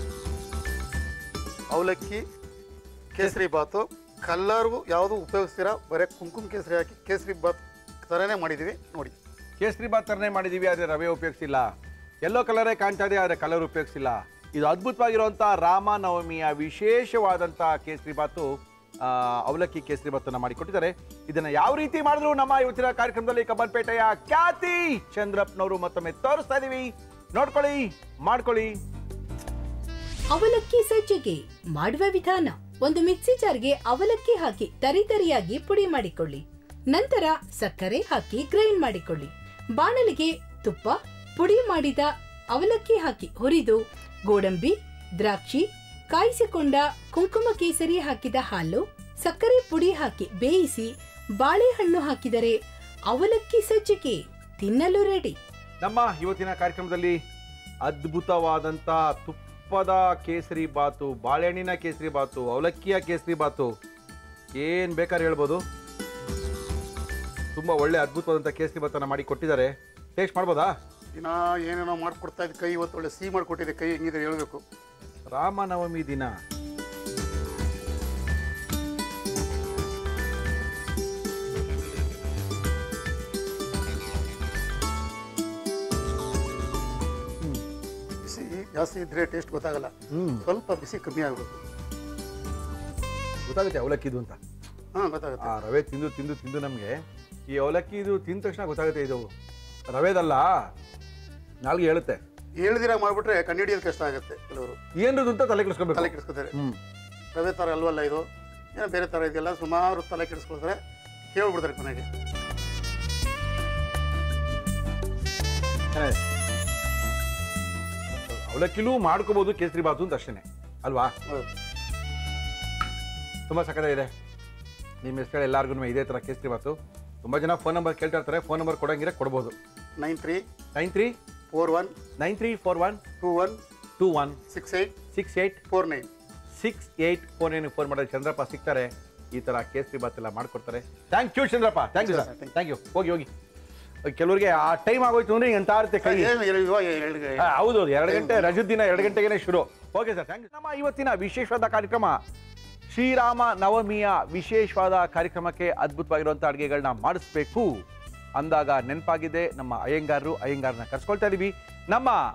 [SPEAKER 4] ಅವಲಕ್ಕಿ ಕೇಸರಿ ಬಾತು ಕಲ್ಲರ್ಗೂ ಯಾವುದು ಉಪಯೋಗಿಸ್ತೀರಾ, ಬರೀ ಕುಂಕುಮ ಕೇಸರಿ ಹಾಕಿ ಕೇಸರಿ ಬಾತ್ ಥರನೇ ಮಾಡಿದ್ದೀವಿ ನೋಡಿ.
[SPEAKER 1] ಕೇಸರಿ ಬಾತ್ ಥರನೇ ಮಾಡಿದ್ದೀವಿ, ಆದರೆ ರವೆ ಉಪಯೋಗಿಸಿಲ್ಲ. ಎಲ್ಲೋ ಕಲರೇ ಕಾಣ್ತಾ ಇದೆ, ಆದರೆ ಕಲರ್ ಉಪಯೋಗಿಸಿಲ್ಲ. ಇದು ಅದ್ಭುತವಾಗಿರುವಂಥ ರಾಮನವಮಿಯ ವಿಶೇಷವಾದಂಥ ಕೇಸರಿ ಬಾತು, ಅವಲಕ್ಕಿ ಕೇಸರಿ ಬಾತನ್ನು ಮಾಡಿಕೊಟ್ಟಿದ್ದಾರೆ. ಇದನ್ನು ಯಾವ ರೀತಿ ಮಾಡಿದ್ರು ನಮ್ಮ ಇವತ್ತಿನ ಕಾರ್ಯಕ್ರಮದಲ್ಲಿ ಕಬ್ಬನ್ಪೇಟೆಯ ಖ್ಯಾತಿ ಚಂದ್ರಪ್ಪನವರು ಮತ್ತೊಮ್ಮೆ ತೋರಿಸ್ತಾ ಇದೀವಿ. ನೋಡ್ಕೊಳ್ಳಿ, ಮಾಡ್ಕೊಳ್ಳಿ.
[SPEAKER 3] ಅವಲಕ್ಕಿ ಸಜ್ಜಿಗೆ ಮಾಡುವ ವಿಧಾನ: ಒಂದು ಮಿಕ್ಸಿ ಜಾರ್ಗೆ ಅವಲಕ್ಕಿ ಹಾಕಿ ತರಿತರಿಯಾಗಿ ಪುಡಿ ಮಾಡಿಕೊಳ್ಳಿ. ನಂತರ ಸಕ್ಕರೆ ಹಾಕಿ ಗ್ರೈಂಡ್ ಮಾಡಿಕೊಳ್ಳಿ. ಬಾಣಲಿಗೆ ತುಪ್ಪ, ಪುಡಿ ಮಾಡಿದ ಅವಲಕ್ಕಿ ಹಾಕಿ ಹುರಿದು ಗೋಡಂಬಿ, ದ್ರಾಕ್ಷಿ, ಕಾಯಿಸಿಕೊಂಡ ಕುಂಕುಮ ಕೇಸರಿ ಹಾಕಿದ ಹಾಲು, ಸಕ್ಕರೆ ಪುಡಿ ಹಾಕಿ ಬೇಯಿಸಿ ಬಾಳೆಹಣ್ಣು ಹಾಕಿದರೆ ಅವಲಕ್ಕಿ ಸಜ್ಜಿಗೆ ತಿನ್ನಲು ರೆಡಿ.
[SPEAKER 1] ನಮ್ಮ ಇವತ್ತಿನ ಕಾರ್ಯಕ್ರಮದಲ್ಲಿ ಅದ್ಭುತವಾದಂಥ ತುಪ್ಪದ ಕೇಸರಿ ಬಾತು, ಬಾಳೆಹಣ್ಣಿನ ಕೇಸರಿ ಬಾತು, ಅವಲಕ್ಕಿಯ ಕೇಸರಿ ಬಾತು, ಏನು ಬೇಕಾದ್ರೆ ಹೇಳ್ಬೋದು. ತುಂಬ ಒಳ್ಳೆ ಅದ್ಭುತವಾದಂಥ ಕೇಸರಿ ಬಾತನ್ನು ಮಾಡಿ ಕೊಟ್ಟಿದ್ದಾರೆ. ಟೇಸ್ಟ್ ಮಾಡ್ಬೋದಾ?
[SPEAKER 4] ದಿನ ಏನೇನೋ ಮಾಡ್ಕೊಡ್ತಾ ಇದ್ದ ಕೈ ಇವತ್ತು ಒಳ್ಳೆ ಸಿಹಿ ಮಾಡಿಕೊಟ್ಟಿದೆ. ಕೈ ಹೆಂಗಿದೆ ಹೇಳ್ಬೇಕು.
[SPEAKER 1] ರಾಮನವಮಿ ದಿನ
[SPEAKER 4] ಬಿಸಿ ಜಾಸ್ತಿ ಇದ್ರೆ ಟೇಸ್ಟ್ ಗೊತ್ತಾಗಲ್ಲ. ಸ್ವಲ್ಪ ಬಿಸಿ ಕಮ್ಮಿ ಆಗಬೇಕು.
[SPEAKER 1] ಗೊತ್ತಾಗುತ್ತೆ ಅವಲಕ್ಕಿದು ಅಂತ.
[SPEAKER 4] ಗೊತ್ತಾಗುತ್ತೆ.
[SPEAKER 1] ಆ ರವೆ ತಿಂದು ತಿಂದು ತಿಂದು ನಮಗೆ ಈ ಅವಲಕ್ಕಿ ಇದು ತಿಂದ ತಕ್ಷಣ ಗೊತ್ತಾಗುತ್ತೆ ಇದು ರವೆದಲ್ಲ, ನಾಲ್ಗೆ ಹೇಳುತ್ತೆ.
[SPEAKER 4] ಹೇಳ್ದಿರ ಮಾಡ್ಬಿಟ್ರೆ ಕಂಡುಹಿಡಿಯೋದು ಕಷ್ಟ ಆಗುತ್ತೆ. ಕೆಲವರು
[SPEAKER 1] ಏನದು ಅಂತ ತಲೆ ಕೆಡಿಸ್ಕೋಬೇಕು,
[SPEAKER 4] ತಲೆ ಕೆಡಿಸ್ಕೊತಾರೆ. ರವೆ ಥರ ಅಲ್ವಲ್ಲ ಇದು, ಏನೋ ಬೇರೆ ಥರ ಇದೆಯಲ್ಲ, ಸುಮಾರು ತಲೆ ಕೆಡಿಸ್ಕೊಳ್ತಾರೆ, ಹೇಳ್ಬಿಡ್ತಾರೆ ಕೊನೆಗೆ.
[SPEAKER 1] ಅವಲಕ್ಕಿಲೂ ಮಾಡ್ಕೋಬಹುದು ಕೇಸರಿ ಬಾತು ಅಂತ ಅಷ್ಟೇ ಅಲ್ವಾ? ತುಂಬ ಸಕ್ಕತ್ತಾಗಿದೆ. ನಿಮ್ಮ ಹೆಸರು ಎಲ್ಲರಿಗೂ ಇದೇ ಥರ ಕೇಸರಿ ಬಾತು. ತುಂಬ ಜನ ಫೋನ್ ನಂಬರ್ ಕೇಳ್ತಾ ಇರ್ತಾರೆ. ಫೋನ್ ನಂಬರ್ ಕೊಡಂಗಿದ್ರೆ ಕೊಡ್ಬೋದು. 9341216849 ಫೋನ್ ಮಾಡಿದ್ರೆ ಚಂದ್ರಪ್ಪ ಸಿಗ್ತಾರೆ. ಈ ಥರ ಕೇಸರಿ ಬಾತ್ ಎಲ್ಲ ಮಾಡ್ಕೊಡ್ತಾರೆ. Thank you Chandrappa. Thank you sir. Thank you. ಹೋಗಿ ಕೆಲವರಿಗೆ ಆ ಟೈಮ್ ಆಗೋಯ್ತು ಅಂದ್ರೆ ಎಂತ ಇರುತ್ತೆ ಕೈ. ಹೌದು, 2 ಗಂಟೆ ರಜದ ದಿನ, 2 ಗಂಟೆಗೆ ಶುರು. Okay sir, thank you. ನಮ್ಮ ಇವತ್ತಿನ ವಿಶೇಷವಾದ ಕಾರ್ಯಕ್ರಮ ಶ್ರೀರಾಮ ನವಮಿಯ ವಿಶೇಷವಾದ ಕಾರ್ಯಕ್ರಮಕ್ಕೆ ಅದ್ಭುತವಾಗಿರುವಂಥ ಅಡುಗೆಗಳನ್ನ ಮಾಡಿಸ್ಬೇಕು ಅಂದಾಗ ನೆನಪಾಗಿದೆ ನಮ್ಮ ಅಯ್ಯಂಗಾರರನ್ನ ಕರ್ಸ್ಕೊಳ್ತಾ ಇದೀವಿ. ನಮ್ಮ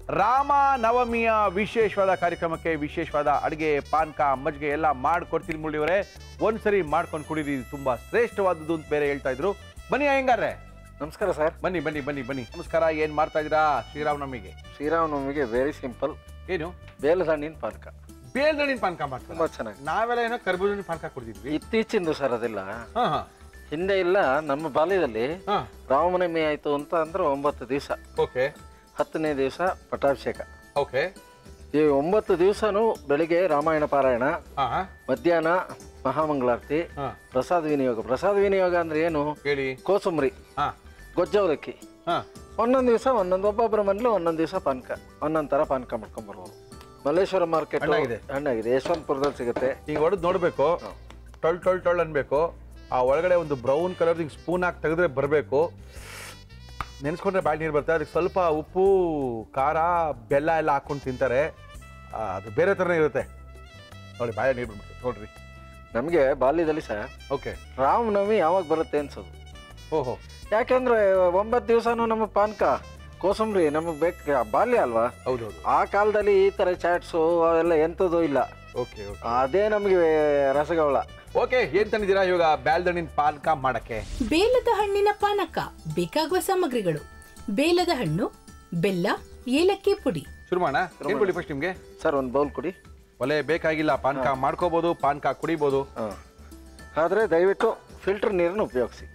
[SPEAKER 1] ರಾಮ ನವಮಿಯ ವಿಶೇಷವಾದ ಕಾರ್ಯಕ್ರಮಕ್ಕೆ ವಿಶೇಷವಾದ ಅಡುಗೆ ಪಾನಕ ಮಜ್ಜಿಗೆ ಎಲ್ಲ ಮಾಡ್ಕೊಡ್ತೀನಿ ಮುಳ್ಳಿಯವರೇ. ಒಂದ್ಸರಿ ಮಾಡ್ಕೊಂಡು ಕುಡೀರಿ, ತುಂಬಾ ಶ್ರೇಷ್ಠವಾದದ್ದು ಅಂತ ಬೇರೆ ಹೇಳ್ತಾ ಇದ್ರು. ಬನ್ನಿ ಅಯ್ಯಂಗಾರ್ರೆ.
[SPEAKER 5] ನಮಸ್ಕಾರ ಸರ್.
[SPEAKER 1] ಬನ್ನಿ ಬನ್ನಿ ಬನ್ನಿ ಬನ್ನಿ. ನಮಸ್ಕಾರ. ಏನ್ ಮಾಡ್ತಾ ಇದ್ದೀರಾ ಶ್ರೀರಾಮನವಮಿಗೆ?
[SPEAKER 5] ಶ್ರೀರಾಮನವಮಿಗೆ ವೆರಿ ಸಿಂಪಲ್.
[SPEAKER 1] ಏನು?
[SPEAKER 5] ಬೇಲದ ಹಣ್ಣಿನ ಪಾನಕ.
[SPEAKER 1] ಬೇಲದ ಹಣ್ಣಿನ ಪಾನಕ ಮಾಡ್ತಾರೆ,
[SPEAKER 5] ತುಂಬಾ ಚೆನ್ನಾಗಿ.
[SPEAKER 1] ನಾವೆಲ್ಲ ಏನೋ ಕರ್ಬೂಜ ಹಣ್ಣಿನ ಪಾನಕ ಕುಡಿದಿದ್ವಿ.
[SPEAKER 5] ಇತ್ತೀಚಿಂದು ಸರ್ ಅದೆಲ್ಲ.
[SPEAKER 1] ಹಾ ಹಾ.
[SPEAKER 5] ಹಿಂದೆ ಇಲ್ಲ, ನಮ್ಮ ಬಾಲ್ಯದಲ್ಲಿ
[SPEAKER 1] ಹಾ.
[SPEAKER 5] ರಾಮನವಮಿ ಆಯ್ತು ಅಂತ ಅಂದ್ರೆ 9 ದಿವಸ.
[SPEAKER 1] ಓಕೆ.
[SPEAKER 5] 10ನೇ ದಿವಸ ಪಟ್ಟಾಭಿಷೇಕ.
[SPEAKER 1] ಓಕೆ.
[SPEAKER 5] ಈ 9 ದಿವಸನೂ ಬೆಳಿಗ್ಗೆ ರಾಮಾಯಣ ಪಾರಾಯಣ,
[SPEAKER 1] ಹಾ ಹಾ.
[SPEAKER 5] ಮಧ್ಯಾಹ್ನ ಮಹಾಮಂಗಳಾರತಿ,
[SPEAKER 1] ಹಾ.
[SPEAKER 5] ಪ್ರಸಾದ ವಿನಿಯೋಗ. ಪ್ರಸಾದ ವಿನಿಯೋಗ ಅಂದ್ರೆ ಏನು?
[SPEAKER 1] ಹೇಳಿ.
[SPEAKER 5] ಕೋಸಂಬರಿ,
[SPEAKER 1] ಹಾ
[SPEAKER 5] ಗೊಜ್ಜವಲಕ್ಕಿ.
[SPEAKER 1] ಹಾ.
[SPEAKER 5] ಒಂದೊಂದು ದಿವಸ ಒಬ್ಬೊಬ್ಬರ ಮನೇಲಿ ಒಂದೊಂದು ದಿವಸ ಪಾನಕ, ಒಂದೊಂದು ಥರ ಪಾನಕ ಮಾಡ್ಕೊಂಡ್ ಬರ್ಬೋದು. ಮಲ್ಲೇಶ್ವರ ಮಾರ್ಕೆಟ್ ಹಣ್ಣಾಗಿದೆ, ಯಶವಂತಪುರದಲ್ಲಿ ಸಿಗುತ್ತೆ.
[SPEAKER 1] ಈಗ ಹೊಡೆದು ನೋಡ್ಬೇಕು, ಟೊಳ್ ಟೊಳ್ ಟೊಳ್ ಅನ್ಬೇಕು. ಆ ಒಳಗಡೆ ಒಂದು ಬ್ರೌನ್ ಕಲರ್ ಹಿಂಗೆ ಸ್ಪೂನ್ ಹಾಕಿ ತೆಗೆದ್ರೆ ಬರಬೇಕು. ನೆನೆಸ್ಕೊಂಡ್ರೆ ಬಾಯಿ ನೀರು ಬರ್ತದೆ. ಅದಕ್ಕೆ ಸ್ವಲ್ಪ ಉಪ್ಪು ಖಾರ ಬೆಲ್ಲ ಎಲ್ಲ ಹಾಕೊಂಡು ತಿಂತಾರೆ, ಅದು ಬೇರೆ ಥರನೇ ಇರುತ್ತೆ. ನೋಡಿ ಬಾಯ ನೀರು ಬಿಡ್ಬೇಕು ನೋಡ್ರಿ.
[SPEAKER 5] ನಮಗೆ ಬಾಲ್ಯದಲ್ಲಿ ಸರ್
[SPEAKER 1] ಓಕೆ
[SPEAKER 5] ರಾಮನವಮಿ ಯಾವಾಗ ಬರುತ್ತೆ ಅನ್ಸೋದು.
[SPEAKER 1] ಓಹೋ.
[SPEAKER 5] ಯಾಕೆಂದ್ರೆ 9 ದಿವಸನೂ ನಮಗೆ ಪಾನಕ ಕೋಸಂಬರಿ ನಮಗೆ ಬೇಕು, ಬಾಲ್ಯ ಅಲ್ವಾ.
[SPEAKER 1] ಹೌದೌದು.
[SPEAKER 5] ಆ ಕಾಲದಲ್ಲಿ ಈ ಥರ ಚಾಟ್ಸು ಅವೆಲ್ಲ ಎಂಥದ್ದು ಇಲ್ಲ.
[SPEAKER 1] Okay okay.
[SPEAKER 5] ಅದೇ ನಮಗೆ ರಸಗೌಳ.
[SPEAKER 1] ಓಕೆ, ಏನ್ ತಂದಿದ್ದೀರಾ ಇವಾಗ ಬೇಲದ ಹಣ್ಣಿನ ಪಾನಕ ಮಾಡಕ್ಕೆ?
[SPEAKER 3] ಬೇಲದ ಹಣ್ಣಿನ ಪಾನಕ ಬೇಕಾಗುವ ಸಾಮಗ್ರಿಗಳು: ಬೇಲದ ಹಣ್ಣು, ಬೆಲ್ಲ, ಏಲಕ್ಕಿ ಪುಡಿ.
[SPEAKER 1] ಶುರು ಮಾಡೋಣ. ಏನ್ ಕೊಡಿ ಫಸ್ಟ್ ನಿಮ್ಗೆ?
[SPEAKER 5] ಸರ್ ಒಂದು ಬೌಲ್ ಕೊಡಿ.
[SPEAKER 1] ಒಲೆ ಬೇಕಾಗಿಲ್ಲ, ಪಾನಕ ಮಾಡ್ಕೋಬಹುದು, ಪಾನಕ ಕುಡಿಬಹುದು.
[SPEAKER 5] ಆದರೆ ದಯವಿಟ್ಟು ಫಿಲ್ಟರ್ ನೀರನ್ನು ಉಪಯೋಗಿಸಿ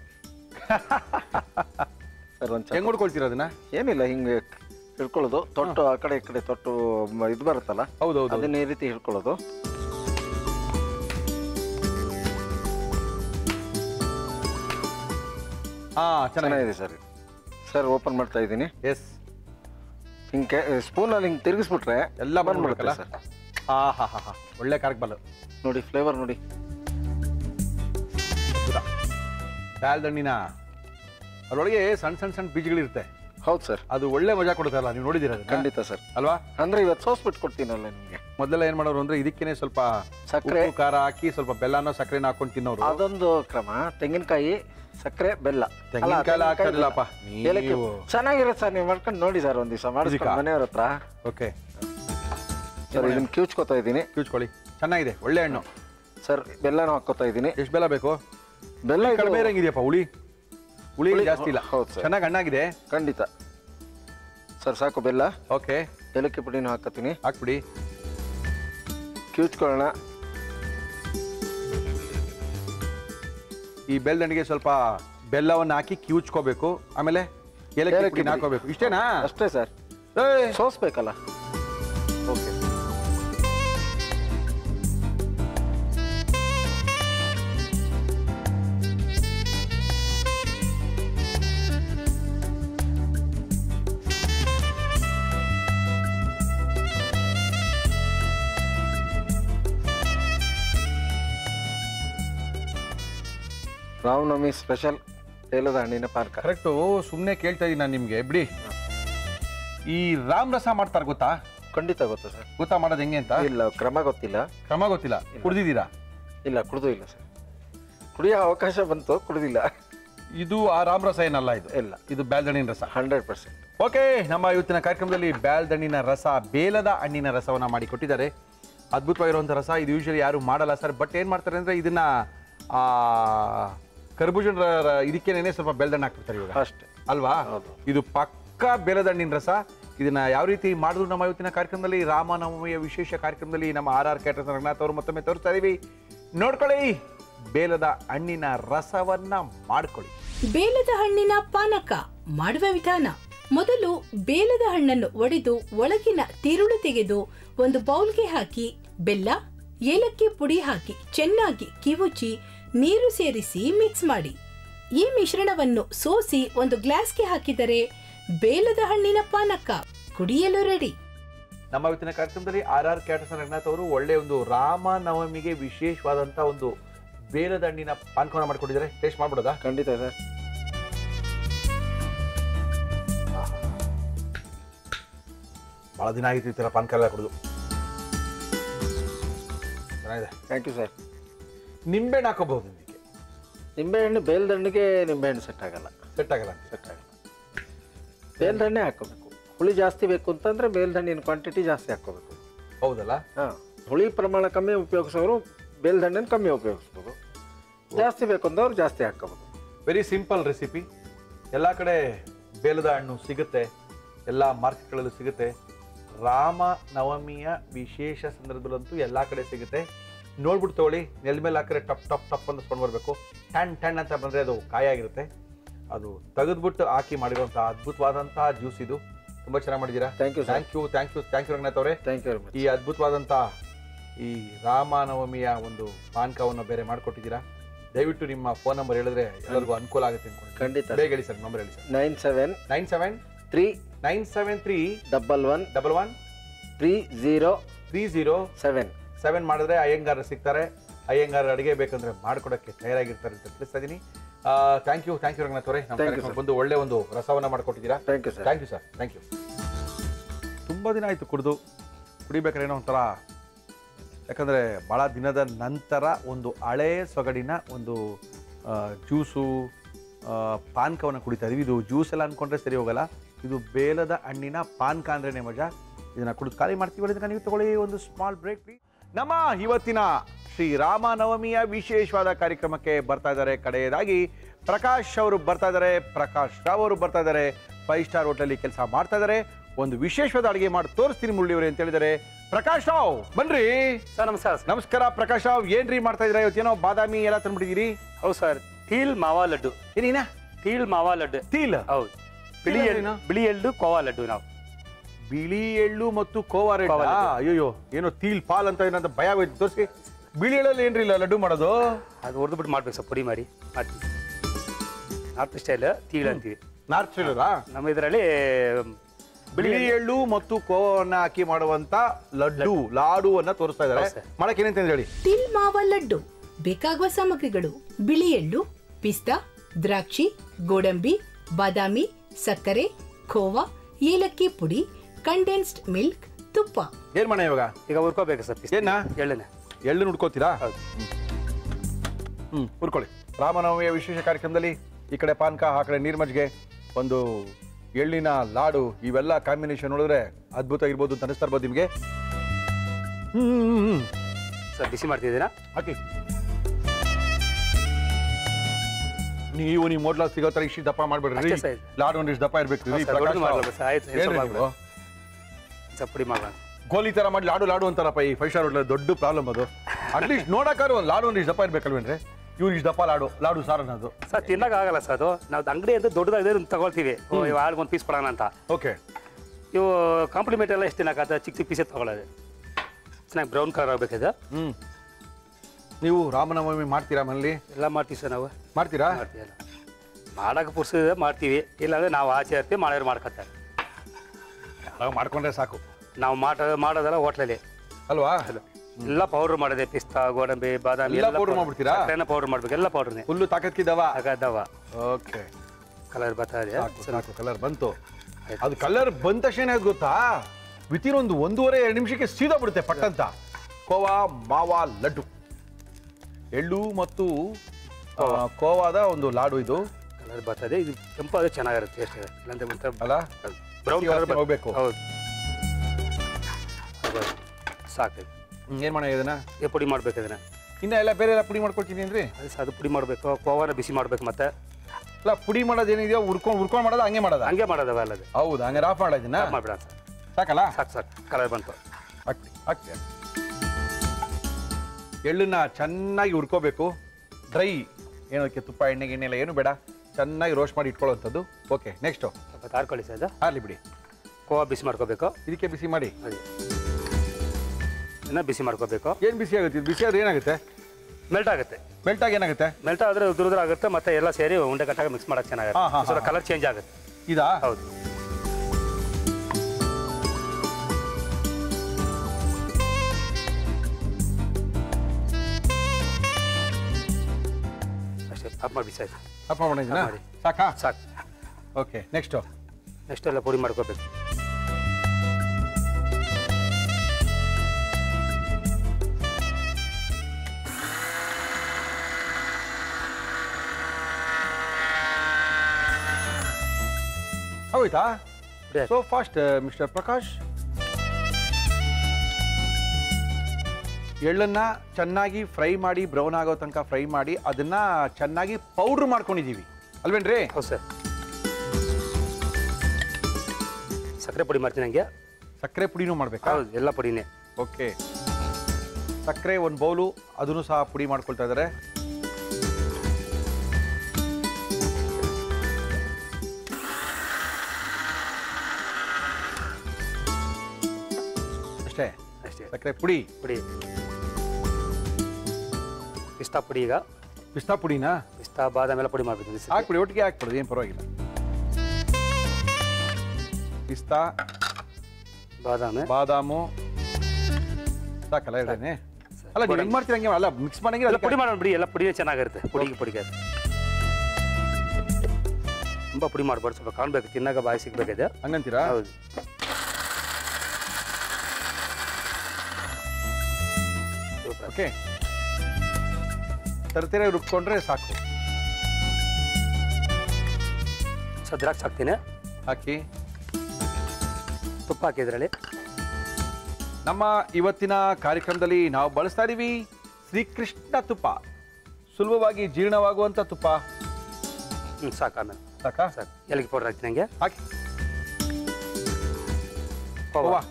[SPEAKER 5] ಸರ್. ಒಂದು
[SPEAKER 1] ಹೆಂಗ್ ನೋಡ್ಕೊಳ್ತೀರ ಅದನ್ನ?
[SPEAKER 5] ಏನಿಲ್ಲ, ಹಿಂಗೆ ಹಿಡ್ಕೊಳ್ಳೋದು, ತೊಟ್ಟು ಆ ಕಡೆ ಈ ಕಡೆ ತೊಟ್ಟು ಇದು ಬರುತ್ತಲ್ಲ,
[SPEAKER 1] ಹೌದೌದು,
[SPEAKER 5] ಅದನ್ನ ಈ ರೀತಿ ಹಿಡ್ಕೊಳ್ಳೋದು.
[SPEAKER 1] ಹಾ
[SPEAKER 5] ಚೆನ್ನಾಗಿದೆ ಸರ್. ಸರ್ ಓಪನ್ ಮಾಡ್ತಾ ಇದ್ದೀನಿ.
[SPEAKER 1] ಎಸ್.
[SPEAKER 5] ಹಿಂಗೆ ಸ್ಪೂನಲ್ಲಿ ಹಿಂಗೆ ತಿರುಗಿಸ್ಬಿಟ್ರೆ
[SPEAKER 1] ಎಲ್ಲ ಬಂದ್ಬಿಡುತ್ತಲ್ಲ
[SPEAKER 5] ಸರ್.
[SPEAKER 1] ಹಾ ಹಾ ಹಾ ಹಾ. ಒಳ್ಳೆ ಕಾರ್ಯಕ್ಬಲ್ಲ
[SPEAKER 5] ನೋಡಿ, ಫ್ಲೇವರ್ ನೋಡಿ.
[SPEAKER 1] ಬೇಲದ ಹಣ್ಣಿನ ಅದರೊಳಗೆ ಸಣ್ಣ ಸಣ್ಣ ಸಣ್ಣ ಬೀಜಗಳಿರುತ್ತೆ.
[SPEAKER 5] ಹೌದು ಸರ್,
[SPEAKER 1] ಅದು ಒಳ್ಳೆ ಮಜಾ ಕೊಡುತ್ತಲ್ಲ, ನೀವು ನೋಡಿದ್ದೀರ?
[SPEAKER 5] ಖಂಡಿತ ಸರ್.
[SPEAKER 1] ಅಲ್ವಾ?
[SPEAKER 5] ಅಂದ್ರೆ ಇವತ್ತು ಸೋಸ್ಬಿಟ್ಟು ಕೊಡ್ತೀನಲ್ಲ ನಿಮಗೆ.
[SPEAKER 1] ಮೊದಲೆಲ್ಲ ಏನ್ ಮಾಡೋರು ಅಂದ್ರೆ ಇದಕ್ಕೇನೆ ಸ್ವಲ್ಪ
[SPEAKER 5] ಸಕ್ಕರೆ
[SPEAKER 1] ಖಾರ ಹಾಕಿ ಸ್ವಲ್ಪ ಬೆಲ್ಲನೋ ಸಕ್ಕರೆನ ಹಾಕೊಂಡು ತಿನ್ನೋರು.
[SPEAKER 5] ಅದೊಂದು ಕ್ರಮ. ತೆಂಗಿನಕಾಯಿ, ಸಕ್ಕರೆ, ಬೆಲ್ಲ.
[SPEAKER 1] ತೆಂಗಿನಕಾಯಿ ಹಾಕೋದಿಲ್ಲಪ್ಪ.
[SPEAKER 5] ಚೆನ್ನಾಗಿರುತ್ತೆ ಸರ್, ನೀವು ಮಾಡ್ಕೊಂಡು ನೋಡಿ ಸರ್. ಒಂದ್ ದಿವಸ ಮಾಡಿಸ್ಕೊಂಡು ಮನೆಯವ್ರ ಹತ್ರ.
[SPEAKER 1] ಓಕೆ
[SPEAKER 5] ಸರ್, ಇದನ್ನ ಕಿವುಚ್ಕೋತಾ ಇದ್ದೀನಿ.
[SPEAKER 1] ಕಿವುಚ್ಕೊಳ್ಳಿ, ಚೆನ್ನಾಗಿದೆ, ಒಳ್ಳೆ ಹಣ್ಣು.
[SPEAKER 5] ಸರ್, ಬೆಲ್ಲನೂ ಹಾಕೋತಾ ಇದ್ದೀನಿ.
[SPEAKER 1] ಎಷ್ಟು ಬೆಲ್ಲ ಬೇಕು?
[SPEAKER 5] ಬೆಲ್ಲ
[SPEAKER 1] ಕಡಿಮೆ ಇರಂಗಿದೆಯಪ್ಪ. ಹುಳಿ ಜಾಸ್ತಿ ಇಲ್ಲ.
[SPEAKER 5] ಹೌದು ಸರ್,
[SPEAKER 1] ಚೆನ್ನಾಗಿ ಹಣ್ಣಾಗಿದೆ.
[SPEAKER 5] ಖಂಡಿತ ಸರ್. ಸಾಕು ಬೆಲ್ಲ.
[SPEAKER 1] ಓಕೆ.
[SPEAKER 5] ಏಲಕ್ಕಿ ಪುಡಿನೂ ಹಾಕತ್ತೀನಿ,
[SPEAKER 1] ಹಾಕ್ಬಿಡಿ.
[SPEAKER 5] ಕಿವುಚ್ಕೊಳ್ಳೋಣ.
[SPEAKER 1] ಈ ಬೆಲ್ಲದಣ್ಣಿಗೆ ಸ್ವಲ್ಪ ಬೆಲ್ಲವನ್ನು ಹಾಕಿ ಕಿವುಚ್ಕೋಬೇಕು, ಆಮೇಲೆ ಏಲಕ್ಕಿ ಪುಡಿ ಹಾಕೋಬೇಕು. ಇಷ್ಟೇನಾ?
[SPEAKER 5] ಅಷ್ಟೇ ಸರ್. ಸೋಸ್ಬೇಕಲ್ಲ. ಓಕೆ. ರಾಮನವಮಿ ಸ್ಪೆಷಲ್ ಬೇಲದ ಹಣ್ಣಿನ ಪಾನಕ.
[SPEAKER 1] ಕರೆಕ್ಟು. ಸುಮ್ಮನೆ ಕೇಳ್ತಾ ಇದ್ದೀನಿ ನಾನು ನಿಮಗೆ, ಬಿಡಿ. ಈ ರಾಮ್ ರಸ ಮಾಡ್ತಾರೆ ಗೊತ್ತಾ?
[SPEAKER 5] ಖಂಡಿತ ಗೊತ್ತಾ ಸರ್.
[SPEAKER 1] ಗೊತ್ತಾ ಮಾಡೋದು ಹೆಂಗೆ ಅಂತ?
[SPEAKER 5] ಇಲ್ಲ, ಕ್ರಮ ಗೊತ್ತಿಲ್ಲ.
[SPEAKER 1] ಕ್ರಮ ಗೊತ್ತಿಲ್ಲ. ಕುಡ್ದಿದ್ದೀರಾ?
[SPEAKER 5] ಇಲ್ಲ, ಕುಡ್ದು ಇಲ್ಲ ಸರ್. ಕುಡಿಯೋ ಅವಕಾಶ ಬಂತು, ಕುಡ್ದಿಲ್ಲ.
[SPEAKER 1] ಇದು ಆ ರಾಮ್ ರಸ ಏನಲ್ಲ, ಇದು
[SPEAKER 5] ಇಲ್ಲ,
[SPEAKER 1] ಇದು ಬೇಲದ ಹಣ್ಣಿನ ರಸ.
[SPEAKER 5] 100%.
[SPEAKER 1] ಓಕೆ, ನಮ್ಮ ಇವತ್ತಿನ ಕಾರ್ಯಕ್ರಮದಲ್ಲಿ ಬೇಲದ ಹಣ್ಣಿನ ರಸ, ಬೇಲದ ಹಣ್ಣಿನ ರಸವನ್ನ ಮಾಡಿ ಕೊಟ್ಟಿದ್ದಾರೆ. ಅದ್ಭುತವಾಗಿರುವಂಥ ರಸ. ಇದು ಯೂಶಲಿ ಯಾರು ಮಾಡಲ್ಲ ಸರ್. ಬಟ್ ಏನು ಮಾಡ್ತಾರೆ ಅಂದರೆ ಇದನ್ನ ಕರ್ಬೂಜನ್ ಇದಕ್ಕೇನೆ ಸ್ವಲ್ಪ ಬೇಲದ ಹಣ್ಣು ಹಾಕ್ಬಿಡ್ತಾರೆ ಇವಾಗ
[SPEAKER 5] ಅಷ್ಟೇ
[SPEAKER 1] ಅಲ್ವಾ? ಇದು ಪಕ್ಕಾ ಬೇಲದ ಹಣ್ಣಿನ ರಸ. ಇದನ್ನ ಯಾವ ರೀತಿ ಮಾಡಿದ್ರು ನಮ್ಮ ಇವತ್ತಿನ ಕಾರ್ಯಕ್ರಮದಲ್ಲಿ, ರಾಮನವಮಿಯ ವಿಶೇಷ ಕಾರ್ಯಕ್ರಮದಲ್ಲಿ ನಮ್ಮ RR ಕ್ಯಾಟರ್ಸ್ ರಂಗನಾಥ್ ಅವರು ಮತ್ತೊಮ್ಮೆ ತೋರಿಸ್ತಾ ಇದೀವಿ. ನೋಡ್ಕೊಳ್ಳಿ, ಬೇಲದ ಹಣ್ಣಿನ ರಸವನ್ನ ಮಾಡ್ಕೊಳ್ಳಿ.
[SPEAKER 3] ಬೇಲದ ಹಣ್ಣಿನ ಪಾನಕ ಮಾಡುವ ವಿಧಾನ: ಮೊದಲು ಬೇಲದ ಹಣ್ಣನ್ನು ಒಡೆದು ಒಳಗಿನ ತಿರುಳು ತೆಗೆದು ಒಂದು ಬೌಲ್ಗೆ ಹಾಕಿ ಬೆಲ್ಲ, ಏಲಕ್ಕಿ ಪುಡಿ ಹಾಕಿ ಚೆನ್ನಾಗಿ ಕಿವುಚಿ ನೀರು ಸೇರಿಸಿ ಮಿಕ್ಸ್ ಮಾಡಿ. ಈ ಮಿಶ್ರಣವನ್ನು ಸೋಸಿ ಒಂದು ಗ್ಲಾಸ್ಗೆ ಹಾಕಿದರೆ ಬೇಲದ ಹಣ್ಣಿನ ಪಾನಕ ಕುಡಿಯಲು ರೆಡಿ.
[SPEAKER 1] ನಮ್ಮ ಇವತ್ತಿನ ಕಾರ್ಯಕ್ರಮದಲ್ಲಿ RR ಕ್ಯಾಟರ್ಸ್ ರಂಗನಾಥ್ ಅವರು ಒಳ್ಳೆ ಒಂದು ರಾಮನವಮಿಗೆ ವಿಶೇಷವಾದಂತ ಒಂದು ಬೇಲದ ಹಣ್ಣಿನ ಪಾನಕವನ್ನು ಮಾಡಿಕೊಟ್ಟಿದ್ದಾರೆ. ಟೇಸ್ಟ್ ಮಾಡ್ಬಿಡೋದಾ?
[SPEAKER 5] ಖಂಡಿತ ಸರ್.
[SPEAKER 1] ಬಹಳ ದಿನ ಆಗಿತ್ತು ಈ ಥರ ಪಾನಕ ಎಲ್ಲ ಕುಡಿದು. ಚೆನ್ನಾಗಿದೆ.
[SPEAKER 5] Thank you sir.
[SPEAKER 1] ನಿಂಬೆಹಣ್ಣು ಹಾಕೋಬಹುದು ಇದಕ್ಕೆ.
[SPEAKER 5] ನಿಂಬೆಹಣ್ಣು ಬೇಲದ ಹಣ್ಣಿಗೆ ನಿಂಬೆಹಣ್ಣು ಸೆಟ್ ಆಗಲ್ಲ.
[SPEAKER 1] ಸೆಟ್ ಆಗಲ್ಲ.
[SPEAKER 5] ಬೇಲದ ಹಣ್ಣೆ ಹಾಕೋಬೇಕು. ಹುಳಿ ಜಾಸ್ತಿ ಬೇಕು ಅಂತಂದರೆ ಬೇಲ್ದಣ್ಣಿನ ಕ್ವಾಂಟಿಟಿ ಜಾಸ್ತಿ ಹಾಕ್ಕೋಬೇಕು.
[SPEAKER 1] ಹೌದಲ್ಲ?
[SPEAKER 5] ಹಾಂ, ಹುಳಿ ಪ್ರಮಾಣ ಕಮ್ಮಿ ಉಪಯೋಗಿಸೋರು ಬೇಲ್ದಣ್ಣನ ಕಮ್ಮಿ ಉಪಯೋಗಿಸ್ಬೋದು. ಜಾಸ್ತಿ ಬೇಕು ಅಂದವ್ರು ಜಾಸ್ತಿ ಹಾಕ್ಕೋಬೋದು.
[SPEAKER 1] Very simple recipe. ಎಲ್ಲ ಕಡೆ ಬೇಲದ ಹಣ್ಣು ಸಿಗುತ್ತೆ, ಎಲ್ಲ ಮಾರ್ಕೆಟ್ಗಳಲ್ಲೂ ಸಿಗುತ್ತೆ. ರಾಮ ನವಮಿಯ ವಿಶೇಷ ಸಂದರ್ಭದಲ್ಲಂತೂ ಎಲ್ಲ ಕಡೆ ಸಿಗುತ್ತೆ. ನೋಡ್ಬಿಟ್ಟು ತಗೊಳ್ಳಿ, ನೆಲ ಮೇಲೆ ಹಾಕಿದ್ರೆ ಟಪ್ ಟಪ್ ಟಪ್ ಅಂತ ಸೊಂಡು ಬರಬೇಕು. ಟಣ್ ಟಣ್ ಅಂತ ಬಂದರೆ ಅದು ಕಾಯಾಗಿರುತ್ತೆ. ಅದು ತೆಗೆದ್ಬಿಟ್ಟು ಹಾಕಿ ಮಾಡಿರುವಂಥ ಅದ್ಭುತವಾದಂತಹ ಜ್ಯೂಸ್ ಇದು. ತುಂಬ ಚೆನ್ನಾಗಿ ಮಾಡಿದ್ದೀರಾ.
[SPEAKER 5] ಥ್ಯಾಂಕ್ ಯು
[SPEAKER 1] ರಂಗನಾಥ್ ಅವರೇ.
[SPEAKER 5] Thank you very much.
[SPEAKER 1] ಈ ಅದ್ಭುತವಾದಂಥ ಈ ರಾಮನವಮಿಯ ಒಂದು ಪಾನಕವನ್ನು ಬೇರೆ ಮಾಡಿಕೊಟ್ಟಿದ್ದೀರಾ. ದಯವಿಟ್ಟು ನಿಮ್ಮ ಫೋನ್ ನಂಬರ್ ಹೇಳಿದ್ರೆ ಎಲ್ಲರಿಗೂ ಅನುಕೂಲ ಆಗುತ್ತೆ ಅನ್ಕೊಂಡು.
[SPEAKER 5] ಖಂಡಿತ.
[SPEAKER 1] ಬೇಗ ಹೇಳಿ ಸರ್, ನಂಬರ್ ಹೇಳಿ ಸರ್.
[SPEAKER 5] 9739713007
[SPEAKER 1] ಮಾಡಿದ್ರೆ ಅಯ್ಯಂಗಾರ ಸಿಗ್ತಾರೆ. ಅಯ್ಯಂಗಾರ ಅಡುಗೆ ಬೇಕಂದ್ರೆ ಮಾಡ್ಕೊಡಕ್ಕೆ ತಯಾರಾಗಿರ್ತಾರೆ ಅಂತ ತಿಳಿಸ್ತಾ ಇದ್ದೀನಿ. ಥ್ಯಾಂಕ್ ಯು ರಂಗನಾಥ್ ಅವರೇ. ನಮ್ಮ ಬಂದು ಒಳ್ಳೆ ಒಂದು ರಸವನ್ನ ಮಾಡಿಕೊಟ್ಟಿದ್ದೀರಾ.
[SPEAKER 5] Thank you sir.
[SPEAKER 1] Thank you. ತುಂಬ ದಿನ ಆಯಿತು ಕುಡಿಬೇಕಾದ್ರೆ ಏನೋ ಒಂಥರ, ಯಾಕಂದರೆ ಭಾಳ ದಿನದ ನಂತರ ಒಂದು ಹಳೇ ಸೊಗಡಿನ ಒಂದು ಜ್ಯೂಸು ಪಾನಕವನ್ನು ಕುಡಿತಾ ಇದೀವಿ. ಇದು ಜ್ಯೂಸ್ ಎಲ್ಲ ಅಂದ್ಕೊಂಡ್ರೆ ಸರಿ ಹೋಗಲ್ಲ. ಇದು ಬೇಲದ ಹಣ್ಣಿನ ಪಾನಕ ಅಂದ್ರೇ ಮಜಾ. ಇದನ್ನು ಕುಡಿದು ಖಾಲಿ ಮಾಡ್ತೀವಿ. ಇದನ್ನು ನೀವು ತಗೊಳ್ಳಿ, ಒಂದು ಸ್ಮಾಲ್ ಬ್ರೇಕ್ ಪ್ಲೀಸ್. ನಮ್ಮ ಇವತ್ತಿನ ಶ್ರೀ ರಾಮನವಮಿಯ ವಿಶೇಷವಾದ ಕಾರ್ಯಕ್ರಮಕ್ಕೆ ಬರ್ತಾ ಇದ್ದಾರೆ. ಕಡೆಯದಾಗಿ ಪ್ರಕಾಶ್ ಅವರು ಬರ್ತಾ ಇದ್ದಾರೆ. ಪ್ರಕಾಶ್ ರಾವ್ ಅವರು ಬರ್ತಾ ಇದ್ದಾರೆ. 5 ಸ್ಟಾರ್ ಹೋಟೆಲಲ್ಲಿ ಕೆಲಸ ಮಾಡ್ತಾ ಇದ್ದಾರೆ. ಒಂದು ವಿಶೇಷವಾದ ಅಡುಗೆ ಮಾಡಿ ತೋರಿಸ್ತೀನಿ ಮುಳ್ಳಿಯವರೇ ಅಂತ ಹೇಳಿದ್ದಾರೆ. ಪ್ರಕಾಶ್ ರಾವ್ ಬನ್ರಿ
[SPEAKER 6] ಸರ್. ನಮಸ್ಕಾರ.
[SPEAKER 1] ನಮಸ್ಕಾರ ಪ್ರಕಾಶ್ ರಾವ್. ಏನ್ರಿ ಮಾಡ್ತಾ ಇದ್ದೀರಾ ಇವತ್ತೇನೋ ಬಾದಾಮಿ ಎಲ್ಲ ತಂದ್ಬಿಟ್ಟಿದ್ದೀರಿ?
[SPEAKER 6] ಹೌದು ಸರ್, ತೀಲ್ ಮಾವಾ ಲಡ್ಡು.
[SPEAKER 1] ಏನೇನ?
[SPEAKER 6] ತೀಲ್ ಮಾವಾ ಲಡ್ಡು.
[SPEAKER 1] ತೀಲ್?
[SPEAKER 6] ಹೌದು. ಬಿಳಿ ಎಳ್ಳು ಕೋವಾ ಲಡ್ಡು. ನಾವು
[SPEAKER 1] ಬಿಳಿ ಎಳ್ಳು ಮತ್ತು ಕೋವಾ ರೆಡ್. ಅಯ್ಯೋ, ಏನೋ ತೀಲ್ ಪಾಲ್ ಅಂತ ಏನಂತ ಭಯ ಆಗೋಯ್ತು. ತೋರಿಸಿ. ಬಿಳಿ ಎಳ್ಳಲ್ಲಿ ಏನ್ರಿ ಇಲ್ಲ ಲಡ್ಡು ಮಾಡೋದು?
[SPEAKER 6] ಅದು ಹೊಡೆದ್ಬಿಟ್ಟು ಮಾಡ್ಬೇಕು ಸರ್, ಪುಡಿ ಮಾಡಿ ಮಾಡ್ತೀವಿ. ನಾರ್ತ್ ಸ್ಟೈಲ್ ತೀಲ್ ಅಂತೀವಿ.
[SPEAKER 1] ನಾರ್ತ್ ಸ್ಟೈಲ್
[SPEAKER 6] ನಮ್ಮ ಇದರಲ್ಲಿ
[SPEAKER 1] ಬಿಳಿ ಎಳ್ಳು ಮತ್ತು ಕೋವನ್ನ ಹಾಕಿ ಮಾಡುವಂತ ಲಾಡುವನ್ನ ತೋರಿಸ್ತಾ ಇದ್ದಾರೆ. ಮಾಡಕ್ಕೆ ಏನಂತ ಹೇಳಿ.
[SPEAKER 3] ತಿಲ್ ಮಾವ ಲಡ್ಡು ಬೇಕಾಗುವ ಸಾಮಗ್ರಿಗಳು: ಬಿಳಿ ಎಳ್ಳು, ಪಿಸ್ತಾ, ದ್ರಾಕ್ಷಿ, ಗೋಡಂಬಿ, ಬಾದಾಮಿ, ಸಕ್ಕರೆ, ಖೋವಾ, ಏಲಕ್ಕಿ ಪುಡಿ, ಕಂಡೆನ್ಸ್ಡ್ ಮಿಲ್ಕ್, ತುಪ್ಪ.
[SPEAKER 1] ಏನ್ ಮಾಡ ಇವಾಗ?
[SPEAKER 6] ಈಗ ಹುರ್ಕೋಬೇಕು ಸರ್.
[SPEAKER 1] ಏನ? ಎಳ್ಳು ಹುಡ್ಕೋತೀರಾ? ಹುರ್ಕೊಳ್ಳಿ. ರಾಮನವಮಿಯ ವಿಶೇಷ ಕಾರ್ಯಕ್ರಮದಲ್ಲಿ ಈ ಕಡೆ ಪಾನಕ, ಆ ಕಡೆ ನೀರ್ ಮಜ್ಜಿಗೆ, ಒಂದು ಎಳ್ಳಿನ ಲಾಡು, ಇವೆಲ್ಲ ಕಾಂಬಿನೇಷನ್ ನೋಡಿದ್ರೆ ಅದ್ಭುತ ಇರ್ಬೋದು ಅಂತ ಅನಿಸ್ತಾ ಇರ್ಬೋದು ನಿಮಗೆ.
[SPEAKER 6] ಸರ್ ಬಿಸಿ ಮಾಡ್ತಿದ್ದೀರಾ?
[SPEAKER 1] ಹಾಕಿ. ನೀವು ನಿಮ್ಮ ಹೋಟ್ಲ ಸಿಗೋ ತರ ಇಷ್ಟು ದಪ್ಪ ಮಾಡ್ಬೇಡ್ರಿ. ಲಾಡು ಒಂದಿಷ್ಟು ದಪ್ಪ ಇರ್ಬೇಕು.
[SPEAKER 6] ಪುಡಿ ಮಾಡೋಣ.
[SPEAKER 1] ಗೋಲಿ ತರ ಮಾಡಿ ಲಾಡು ಅಂತಾರಪ್ಪ ಈ 5 ಸ್ಟಾರ್ ಹೋಟ್ಲ. ದೊಡ್ಡ ಪ್ರಾಬ್ಲಮ್ ಅದು. ಅಟ್ಲೀಸ್ಟ್ ನೋಡಕ್ಕಾರು ಒಂದು ಲಾಡು ಒಂದಿಷ್ಟು ದಪ್ಪ ಇರ್ಬೇಕಲ್ವೇನ್ರಿ? ಇವ್ರು ಇಷ್ಟು ದಪ್ಪ ಲಾಡು ಸಾರ್ ಅನ್ನೋದು
[SPEAKER 6] ಸರ್ ತಿನ್ನಕ್ ಆಗಲ್ಲ ಸರ್. ಅದು ನಾವು ಅಂಗಡಿ ಅಂತ ದೊಡ್ಡದಾಗಿದೆ ತಗೊಳ್ತೀವಿ. ಆಳ್ಗೊಂದು ಪೀಸ್ ಕೊಡೋಣ ಅಂತ.
[SPEAKER 1] ಓಕೆ.
[SPEAKER 6] ಇವು ಕಾಂಪ್ಲಿಮೆಂಟ್ ಎಲ್ಲ ಎಷ್ಟು ತಿನ್ನಕಾತ? ಚಿಕ್ಕ ಪೀಸೇ ತಗೊಳ್ಳೋದು. ಚೆನ್ನಾಗಿ ಬ್ರೌನ್ ಕಲರ್ ಆಗಬೇಕಿದೆ.
[SPEAKER 1] ನೀವು ರಾಮನವಮಿ ಮಾಡ್ತೀರಾ ಮನೇಲಿ?
[SPEAKER 6] ಎಲ್ಲ ಮಾಡ್ತೀವಿ ಸರ್. ನಾವು
[SPEAKER 1] ಮಾಡ್ತೀರಾ?
[SPEAKER 6] ಮಾಡ್ತೀವಲ್ಲ, ಮಾಡೋಕೆ ಪುರ್ಸಿದೆ ಮಾಡ್ತೀವಿ. ಇಲ್ಲಾಂದ್ರೆ ನಾವು ಆಚೆ ಇರ್ತೀವಿ, ಮಾಡೋರು ಮಾಡ್ಕೊತಾರೆ.
[SPEAKER 1] ಮಾಡ್ಕೊಂಡ್ರೆ ಸಾಕು.
[SPEAKER 6] ನಾವು ಮಾಡೋದಲ್ಲ ಹೋಟ್ಲಲ್ಲಿ
[SPEAKER 1] ಅಲ್ವಾ?
[SPEAKER 6] ಎಲ್ಲ ಪೌಡರ್ ಮಾಡಿದೆ. ಪಿಸ್ತಾ, ಗೋಡಂಬಿ, ಬಾದಾಮಿ
[SPEAKER 1] ಎಲ್ಲ ಪೌಡರ್ ಮಾಡ್ಬಿಡ್ತೀರಾ?
[SPEAKER 6] ಪೌಡರ್ ಮಾಡ್ಬೇಕು. ಎಲ್ಲ ಪೌಡರ್ನೇ
[SPEAKER 1] ಫುಲ್ಲು ತಾಕತ್ತಿದವ.
[SPEAKER 6] ಓಕೆ. ಕಲರ್ ಬರ್ತಾ ಇದೆ.
[SPEAKER 1] ಸಾಕು. ಕಲರ್ ಬಂತು. ಅದು ಕಲರ್ ಬಂದ ತಕ್ಷಣ ಗೊತ್ತಾ, ವಿತಿನ್ ಒಂದು 1.5-2 ನಿಮಿಷಕ್ಕೆ ಸೀದಾ ಬಿಡುತ್ತೆ ಪಟ್ಟಂತ. ಕೋವಾ ಮಾವಾ ಲಡ್ಡು, ಎಳ್ಳು ಮತ್ತು ಕೋವಾದ ಒಂದು ಲಾಡು. ಇದು
[SPEAKER 6] ಕಲರ್ ಬರ್ತದೆ. ಇದು ಕೆಂಪಾದ ಚೆನ್ನಾಗಿರುತ್ತೆ. ಇಲ್ಲಾಂದ್ರೆ
[SPEAKER 1] ಅಲ್ಲ,
[SPEAKER 6] ಬ್ರೌನ್ ಕಲರ್
[SPEAKER 1] ಹೋಗ್ಬೇಕು.
[SPEAKER 6] ಹೌದು, ಸಾಕು.
[SPEAKER 1] ಏನ್ ಮಾಡ ಇದನ್ನ
[SPEAKER 6] ಪುಡಿ ಮಾಡ್ಬೇಕು. ಇದನ್ನ
[SPEAKER 1] ಇನ್ನ ಎಲ್ಲ ಬೇರೆ ಎಲ್ಲ ಪುಡಿ ಮಾಡ್ಕೊಳ್ತೀನಿ ಅಂದ್ರೆ
[SPEAKER 6] ಅದು ಪುಡಿ ಮಾಡ್ಬೇಕು. ಕೋವಾನ ಬಿಸಿ ಮಾಡ್ಬೇಕು. ಮತ್ತೆ
[SPEAKER 1] ಅಲ್ಲ, ಪುಡಿ ಮಾಡೋದು ಏನಿದೆಯೋ ಉರ್ಕೊಂಡು ಮಾಡೋದು ಹಂಗೆ ಮಾಡೋದವ
[SPEAKER 6] ಅಲ್ಲದು.
[SPEAKER 1] ಹೌದು, ಹಂಗೆ ಆಫ್ ಮಾಡೋದನ್ನ
[SPEAKER 6] ಮಾಡ್ಬಿಡ ಸರ್.
[SPEAKER 1] ಸಾಕಲ್ಲ?
[SPEAKER 6] ಸಾಕು. ಕಲರ್ ಬಂತು.
[SPEAKER 1] ಹಾಕ್ತಿ. ಎಳ್ಳನ್ನ ಚೆನ್ನಾಗಿ ಹುರ್ಕೋಬೇಕು. ಡ್ರೈ, ಏನೋಕ್ಕೆ ತುಪ್ಪ ಎಣ್ಣೆ ಎಲ್ಲ ಏನು ಬೇಡ, ಚೆನ್ನಾಗಿ ರೋಸ್ಟ್ ಮಾಡಿ ಇಟ್ಕೊಳ್ಳೋಂಥದ್ದು. ಓಕೆ, ನೆಕ್ಸ್ಟು
[SPEAKER 6] ಸ್ವಲ್ಪ ತಾರ್ಕೊಳ್ಳಿ ಸರ್.
[SPEAKER 1] ಅಲ್ಲಿ ಬಿಡಿ.
[SPEAKER 6] ಕೋವಾ ಬಿಸಿ ಮಾಡ್ಕೋಬೇಕು.
[SPEAKER 1] ಇದಕ್ಕೆ ಬಿಸಿ ಮಾಡಿ
[SPEAKER 6] ಇನ್ನು ಬಿಸಿ ಮಾಡ್ಕೋಬೇಕು.
[SPEAKER 1] ಏನು ಬಿಸಿ ಆಗುತ್ತೆ? ಇದು ಬಿಸಿ ಆದ್ರೆ ಏನಾಗುತ್ತೆ?
[SPEAKER 6] ಮೆಲ್ಟ್ ಆಗುತ್ತೆ.
[SPEAKER 1] ಮೆಲ್ಟ್ ಆಗಿ ಏನಾಗುತ್ತೆ?
[SPEAKER 6] ಮೆಲ್ಟ್ ಆದರೆ ಉದುರುದ್ರ ಆಗುತ್ತೆ. ಮತ್ತೆ ಎಲ್ಲ ಸೇರಿ ಉಂಡೆ ಕಟ್ಟಾಗ ಮಿಕ್ಸ್ ಮಾಡೋಕೆ ಚೆನ್ನಾಗುತ್ತೆ. ಸ್ವಲ್ಪ ಕಲರ್ ಚೇಂಜ್ ಆಗುತ್ತೆ.
[SPEAKER 1] ಇದಾ?
[SPEAKER 6] ಹೌದು. ಅಷ್ಟೇ. ಅಪ್ಪ ಮಾಡಿ ಬಿಸಿ ಆಯ್ತು.
[SPEAKER 1] ಅಪ್ಪ ಮಾಡಿದ್ದೀನಾ? ಸಾಕಾ?
[SPEAKER 6] ಸಾಕು.
[SPEAKER 1] ಓಕೆ, ನೆಕ್ಸ್ಟ್
[SPEAKER 6] ಎಲ್ಲ ಪುಡಿ ಮಾಡ್ಕೋಬೇಕು.
[SPEAKER 1] ಹೌದಾ? So fast mister Prakash. ಎಳ್ಳನ್ನು ಚೆನ್ನಾಗಿ ಫ್ರೈ ಮಾಡಿ ಬ್ರೌನ್ ಆಗೋ ತನಕ ಫ್ರೈ ಮಾಡಿ ಅದನ್ನು ಚೆನ್ನಾಗಿ ಪೌಡ್ರ್ ಮಾಡ್ಕೊಂಡಿದ್ದೀವಿ ಅಲ್ವೇನ್ರಿ?
[SPEAKER 6] ಹೌದು ಸರ್. ಸಕ್ಕರೆ ಪುಡಿ ಮಾಡ್ತೀನಿ ಹಂಗೆ.
[SPEAKER 1] ಸಕ್ಕರೆ ಪುಡಿನೂ ಮಾಡಬೇಕಾ?
[SPEAKER 6] ಹೌದು, ಎಲ್ಲ ಪುಡಿನೇ.
[SPEAKER 1] ಓಕೆ. ಸಕ್ಕರೆ ಒಂದು ಬೌಲು ಅದನ್ನು ಸಹ ಪುಡಿ ಮಾಡ್ಕೊಳ್ತಾ ಇದ್ದಾರೆ. ಅಷ್ಟೇ
[SPEAKER 6] ಅಷ್ಟೇ.
[SPEAKER 1] ಸಕ್ಕರೆ ಪುಡಿ.
[SPEAKER 6] ಪಿಸ್ತಾ ಪುಡಿ. ಈಗ
[SPEAKER 1] ಪಿಸ್ತಾ ಪುಡಿನಾ?
[SPEAKER 6] ಪಿಸ್ತಾ ಬಾದಾಮಿ ಎಲ್ಲ ಪುಡಿ ಮಾಡ್ಬೇಕು.
[SPEAKER 1] ಹಾಕ್ಬಿಡಿ, ಒಟ್ಟಿಗೆ ಹಾಕ್ಬಿಡೋದು, ಏನು ಪರವಾಗಿಲ್ಲ. ಪಿಸ್ತಾ ಬಾದಾಮು ಸಾಕಲ್ಲ ಇಡೇನೆ. ಅಲ್ಲ ನೀವು ಹೆಂಗೆ ಮಾಡ್ತೀರ? ಹಂಗೆ ಅಲ್ಲ ಮಿಕ್ಸ್ ಮಾಡಂಗಿಲ್ಲ,
[SPEAKER 6] ಪುಡಿ ಮಾಡೋಣ ಬಿಡಿ. ಎಲ್ಲ ಪುಡಿನೇ ಚೆನ್ನಾಗಿರುತ್ತೆ. ಪುಡಿಗೆ ತುಂಬ ಪುಡಿ ಮಾಡ್ಬಾರ್ದು, ಸ್ವಲ್ಪ ಕಾಣಬೇಕು, ತಿನ್ನಾಗ ಬಾಯಿ ಸಿಗ್ಬೇಕಿದೆ.
[SPEAKER 1] ಹಂಗಂತೀರಾ?
[SPEAKER 6] ಹೌದು.
[SPEAKER 1] ಓಕೆ, ತರತೇರೆ ರುಬ್ಕೊಂಡ್ರೆ ಸಾಕು.
[SPEAKER 6] ದ್ರಾಕ್ಷಿ ಹಾಕ್ತೀನಿ.
[SPEAKER 1] ಹಾಕಿ
[SPEAKER 6] ತುಪ್ಪ ಹಾಕಿದ್ರಲ್ಲಿ.
[SPEAKER 1] ನಮ್ಮ ಇವತ್ತಿನ ಕಾರ್ಯಕ್ರಮದಲ್ಲಿ ನಾವು ಬಳಸ್ತಾ ಇದೀವಿ ಶ್ರೀಕೃಷ್ಣ ತುಪ್ಪ, ಸುಲಭವಾಗಿ ಜೀರ್ಣವಾಗುವಂಥ ತುಪ್ಪ.
[SPEAKER 6] ಸಾಕು. ಆಮೇಲೆ
[SPEAKER 1] ಸಾಕಾ?
[SPEAKER 6] ಸಾಕು. ಎಲ್ಲಿಗೆ ಪೌಡರ್ ಹಾಕ್ತೀನಿ ಹಂಗೆ.
[SPEAKER 1] ಹಾಕಿ.
[SPEAKER 6] ಕೋವಾ.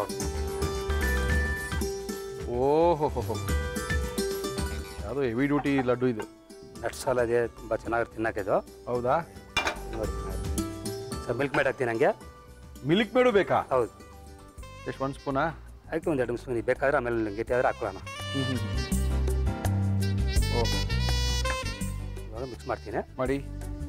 [SPEAKER 1] ಓಹೋ, ಯಾವುದು ಹೆವಿ ಡ್ಯೂಟಿ ಲಡ್ಡು ಇದು.
[SPEAKER 6] ನಟ್ಸ್ ಎಲ್ಲ ಇದೆ, ತುಂಬ ಚೆನ್ನಾಗಿರುತ್ತೆ ತಿನ್ನಕ್ಕೆ ಇದು.
[SPEAKER 1] ಹೌದಾ?
[SPEAKER 6] ಸರ್ ಮಿಲ್ಕ್ ಮೇಡ್ ಹಾಕ್ತೀನಿ ಹಂಗೆ.
[SPEAKER 1] ಮಿಲ್ಕ್ ಮೇಡು ಬೇಕಾ?
[SPEAKER 6] ಹೌದು.
[SPEAKER 1] ಎಷ್ಟು, 1 ಸ್ಪೂನಾ?
[SPEAKER 6] ಹಾಕಿ ಒಂದು 2 ಸ್ಪೂನ್ ಬೇಕಾದ್ರೆ, ಆಮೇಲೆ ಗಟ್ಟಿ ಆದರೆ ಹಾಕೊಳ್ಳೋಣ.
[SPEAKER 1] ಓಹೋ,
[SPEAKER 6] ಇವಾಗ ಮಿಕ್ಸ್ ಮಾಡ್ತೀನಿ.
[SPEAKER 1] ಮಾಡಿ.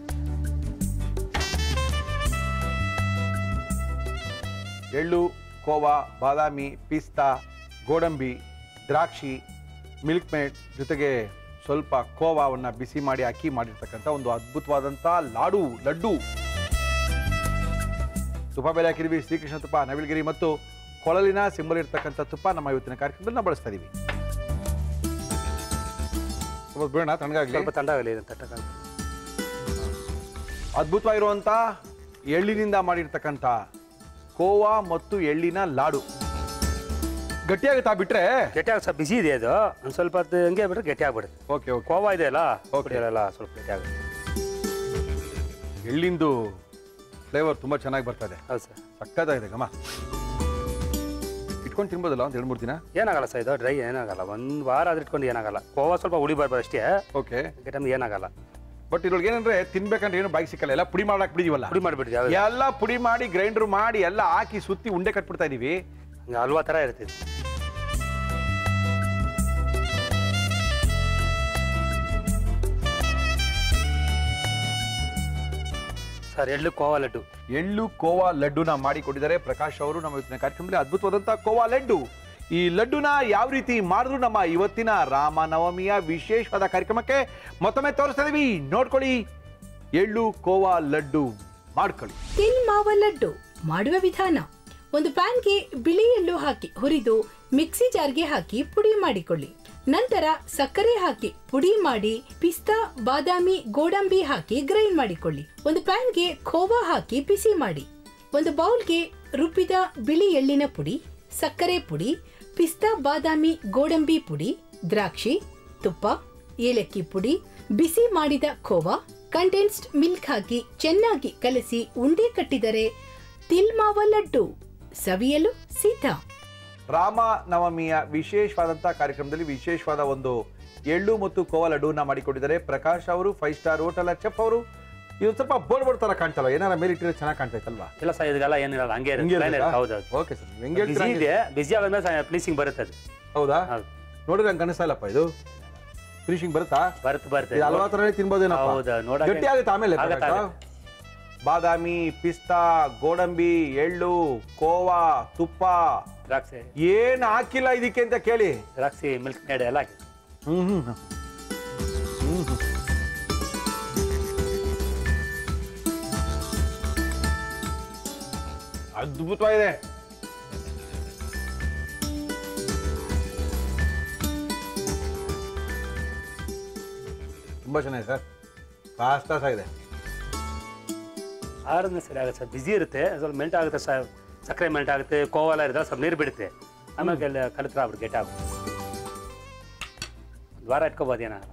[SPEAKER 1] ಎಳ್ಳು, ಕೋವಾ, ಬಾದಾಮಿ, ಪಿಸ್ತಾ, ಗೋಡಂಬಿ, ದ್ರಾಕ್ಷಿ, ಮಿಲ್ಕ್ ಮೇಡ್ ಜೊತೆಗೆ ಸ್ವಲ್ಪ ಕೋವಾವನ್ನು ಬಿಸಿ ಮಾಡಿ ಅಕ್ಕಿ ಮಾಡಿರ್ತಕ್ಕಂಥ ಒಂದು ಅದ್ಭುತವಾದಂಥ ಲಡ್ಡು. ತುಪ್ಪ ಬೇರೆ ಹಾಕಿದ್ವಿ, ಶ್ರೀಕೃಷ್ಣ ತುಪ್ಪ, ನವಿಲಗಿರಿ ಮತ್ತು ಕೊಳಲಿನ ಸಿಂಬಲ್ ಇರ್ತಕ್ಕಂಥ ತುಪ್ಪ ನಮ್ಮ ಇವತ್ತಿನ ಕಾರ್ಯಕ್ರಮದಲ್ಲಿ ನಾವು ಬಳಸ್ತಾ ಇದೀವಿ. ಸ್ವಲ್ಪ ಬಿಡೋಣ, ತಣ್ಣಗಾಗಲಿ.
[SPEAKER 6] ಸ್ವಲ್ಪ ತಣ್ಣಗಾಗಲಿ ತಟ್ಟಕ್ಕಾಗಲಿ.
[SPEAKER 1] ಅದ್ಭುತವಾಗಿರುವಂಥ ಎಳ್ಳಿನಿಂದ ಮಾಡಿರ್ತಕ್ಕಂಥ ಕೋವಾ ಮತ್ತು ಎಳ್ಳಿನ ಲಾಡು ಗಟ್ಟಿಯಾಗುತ್ತಾ ಬಿಟ್ರೆ?
[SPEAKER 6] ಗಟ್ಟಿಯಾಗ ಸ್ವಲ್ಪ ಬಿಸಿ ಇದೆ ಅದು, ಒಂದು ಸ್ವಲ್ಪ ಹೊತ್ತು ಹಂಗೆ ಬಿಟ್ರೆ ಗಟ್ಟಿ ಆಗ್ಬಿಡುತ್ತೆ.
[SPEAKER 1] ಓಕೆ.
[SPEAKER 6] ಕೋವಾ ಇದೆ ಅಲ್ಲ,
[SPEAKER 1] ಓಕೆ,
[SPEAKER 6] ಎಲ್ಲ ಸ್ವಲ್ಪ ಗಟ್ಟಿ ಆಗುತ್ತೆ.
[SPEAKER 1] ಎಳ್ಳಿಂದು ಫ್ಲೇವರ್ ತುಂಬ ಚೆನ್ನಾಗಿ ಬರ್ತದೆ.
[SPEAKER 6] ಹೌದು ಸರ್.
[SPEAKER 1] ಸಕ್ಕತ್ತಾಗಿದೆ ಗಮ. ಇಟ್ಕೊಂಡು ತಿನ್ಬೋದಲ್ಲ ಒಂದು 2-3 ದಿನ?
[SPEAKER 6] ಏನಾಗಲ್ಲ ಸರ್, ಇದು ಡ್ರೈ ಏನಾಗಲ್ಲ. 1 ವಾರ ಆದ್ರೆ ಇಟ್ಕೊಂಡು ಏನಾಗಲ್ಲ. ಕೋವಾ ಸ್ವಲ್ಪ ಹುಳಿ ಬರ್ಬಾರ್ದು ಅಷ್ಟೇ.
[SPEAKER 1] ಓಕೆ.
[SPEAKER 6] ಟೈಮ್ ಏನಾಗಲ್ಲ.
[SPEAKER 1] ಬಟ್ ಇದ್ರೊಳಗೆ ಏನಂದ್ರೆ ತಿನ್ಬೇಕಂದ್ರೆ ಏನು ಬಾಯಿಗೆ ಸಿಕ್ಕಲ್ಲ, ಎಲ್ಲ ಪುಡಿ ಮಾಡಕ್ ಬಿಡಿದೀವಲ್ಲ.
[SPEAKER 6] ಪುಡಿ ಮಾಡಿಬಿಡ್ತೀವಿ
[SPEAKER 1] ಎಲ್ಲ ಪುಡಿ ಮಾಡಿ ಗ್ರೈಂಡರ್ ಮಾಡಿ ಎಲ್ಲ ಹಾಕಿ ಸುತ್ತಿ ಉಂಡೆ ಕಟ್ಬಿಡ್ತಾ ಇದೀವಿ.
[SPEAKER 6] ಹಲ್ವಾ ಥರ ಇರ್ತೀವಿ ಸರ್. ಎಳ್ಳು ಕೋವಾ
[SPEAKER 1] ಲಡ್ಡುನ ಮಾಡಿಕೊಟ್ಟಿದ್ದಾರೆ ಪ್ರಕಾಶ್ ಅವರು ನಮ್ಮ ಇವತ್ತಿನ ಕಾರ್ಯಕ್ರಮದಲ್ಲಿ. ಅದ್ಭುತವಾದಂಥ ಕೋವಾ ಲಡ್ಡು. ಈ ಲಡ್ಡುನ ಯಾವ ರೀತಿ ಮಾಡಿದ್ರು ನಮ್ಮ ಇವತ್ತಿನ ರಾಮನವಮಿಯ ವಿಶೇಷವಾದ ಕಾರ್ಯಕ್ರಮಕ್ಕೆ ಮತ್ತೊಮ್ಮೆ ತೋರಿಸ್ತಾ ಇದೀವಿ, ನೋಡ್ಕೊಳ್ಳಿ. ಎಳ್ಳು ಕೋವಾ ಲಡ್ಡು ಮಾಡ್ಕೊಳ್ಳಿ.
[SPEAKER 3] ತಿಲ್ ಮಾವ ಲಡ್ಡು ಮಾಡುವ ವಿಧಾನ: ಒಂದು ಪ್ಯಾನ್ಗೆ ಬಿಳಿ ಎಳ್ಳು ಹಾಕಿ ಹುರಿದು ಮಿಕ್ಸಿ ಜಾರ್ಗೆ ಹಾಕಿ ಪುಡಿ ಮಾಡಿಕೊಳ್ಳಿ. ನಂತರ ಸಕ್ಕರೆ ಹಾಕಿ ಪುಡಿ ಮಾಡಿ ಪಿಸ್ತಾ, ಬಾದಾಮಿ, ಗೋಡಂಬಿ ಹಾಕಿ ಗ್ರೈಂಡ್ ಮಾಡಿಕೊಳ್ಳಿ. ಒಂದು ಪ್ಯಾನ್ಗೆ ಖೋವಾ ಹಾಕಿ ಬಿಸಿ ಮಾಡಿ. ಒಂದು ಬೌಲ್ಗೆ ರುಬ್ಬಿದ ಬಿಳಿ ಎಳ್ಳಿನ ಪುಡಿ, ಸಕ್ಕರೆ ಪುಡಿ, ಪಿಸ್ತಾ, ಬಾದಾಮಿ, ಗೋಡಂಬಿ ಪುಡಿ, ದ್ರಾಕ್ಷಿ, ತುಪ್ಪ, ಏಲಕ್ಕಿ ಪುಡಿ, ಬಿಸಿ ಮಾಡಿದ ಖೋವಾ, ಕಂಡೆನ್ಸ್ಡ್ ಮಿಲ್ಕ್ ಹಾಕಿ ಚೆನ್ನಾಗಿ ಕಲಸಿ ಉಂಡೆ ಕಟ್ಟಿದರೆ ತಿಲ್ ಮಾವ ಲಡ್ಡು ಸವಿಯಲು ಸಿದ್ಧ.
[SPEAKER 1] ರಾಮನವಮಿಯ ವಿಶೇಷವಾದಂಥ ಕಾರ್ಯಕ್ರಮದಲ್ಲಿ ವಿಶೇಷವಾದ ಒಂದು ಎಳ್ಳು ಮತ್ತು ಕೋವಾ ಲಡ್ಡುವನ್ನ ಮಾಡಿಕೊಟ್ಟಿದ್ದಾರೆ ಪ್ರಕಾಶ್ ಅವರು, 5 ಸ್ಟಾರ್ ಹೋಟೆಲ್ ಚೆಫ್ ಅವರು. ಇದು ಸ್ವಲ್ಪ ಬೋರ್ಡ್ ತರ ಕಾಣ್ತಲ್ಲ, ಏನಾರ ಮೇಲೆ ಇಟ್ಟಿದ್ರೆ ಚೆನ್ನಾಗಿ ಕಾಣ್ತಾ ಇತ್ತಲ್ವಾ?
[SPEAKER 6] ಇಲ್ಲ ಸರ್, ಇದೆಲ್ಲ ಏನಿರಲ್ಲ, ಹಂಗೆ ಹೌದು.
[SPEAKER 1] ಓಕೆ ಸರ್, ಹೆಂಗೆ
[SPEAKER 6] ಬಿಸಿ ಆದ್ಮೇಲೆ ಪ್ಲೀಸಿಂಗ್ ಬರುತ್ತೆ ಅದು.
[SPEAKER 1] ಹೌದಾ? ನೋಡಿದ್ರೆ ಹಂಗೆ ಕಾಣಿಸ್ತಾ ಇಲ್ಲಪ್ಪ, ಇದು ಫಿನಿಶಿಂಗ್ ಬರುತ್ತಾ?
[SPEAKER 6] ಬರುತ್ತೆ.
[SPEAKER 1] ಹಲ್ವಾ ತರನೇ ತಿನ್ಬೋದೇನಪ್ಪ? ಗಟ್ಟಿ ಆಗುತ್ತೆ ಆಮೇಲೆ. ಬಾದಾಮಿ, ಪಿಸ್ತಾ, ಗೋಡಂಬಿ, ಎಳ್ಳು, ಕೋವಾ, ತುಪ್ಪ,
[SPEAKER 6] ದ್ರಾಕ್ಷಿ
[SPEAKER 1] ಏನ್ ಹಾಕಿಲ್ಲ ಇದಕ್ಕೆ ಅಂತ ಕೇಳಿ.
[SPEAKER 6] ದ್ರಾಕ್ಷಿ, ಮಿಲ್ಕ್ ಮೇಡ್ ಎಲ್ಲ ಹಾಕಿ.
[SPEAKER 1] ಅದ್ಭುತವಾಗಿದೆ. ತುಂಬಾ ಚೆನ್ನಾಗಿದೆ ಸರ್, ಫಾಸ್ಟ್ ಆಗಿದೆ.
[SPEAKER 6] ಆರನೇ ಸರಿ ಆಗುತ್ತೆ ಸರ್. ಬಿಸಿ ಇರುತ್ತೆ, ಸ್ವಲ್ಪ ಮೆಲ್ಟ್ ಆಗುತ್ತೆ ಸರ್, ಸಕ್ಕರೆ ಮೆಲ್ಟ್ ಆಗುತ್ತೆ, ಕೋವೆಲ್ಲ ಇರುತ್ತೆ, ಸ್ವಲ್ಪ ನೀರು ಬಿಡುತ್ತೆ, ಆಮೇಲೆ ಕಲಿತ್ರ ಆಗ್ಬಿಟ್ಟು ಗೆಟ್ ಆಗುತ್ತೆ. ಒಂದು ವಾರ ಇಟ್ಕೋಬೋದು ಏನಾಗಲ್ಲ.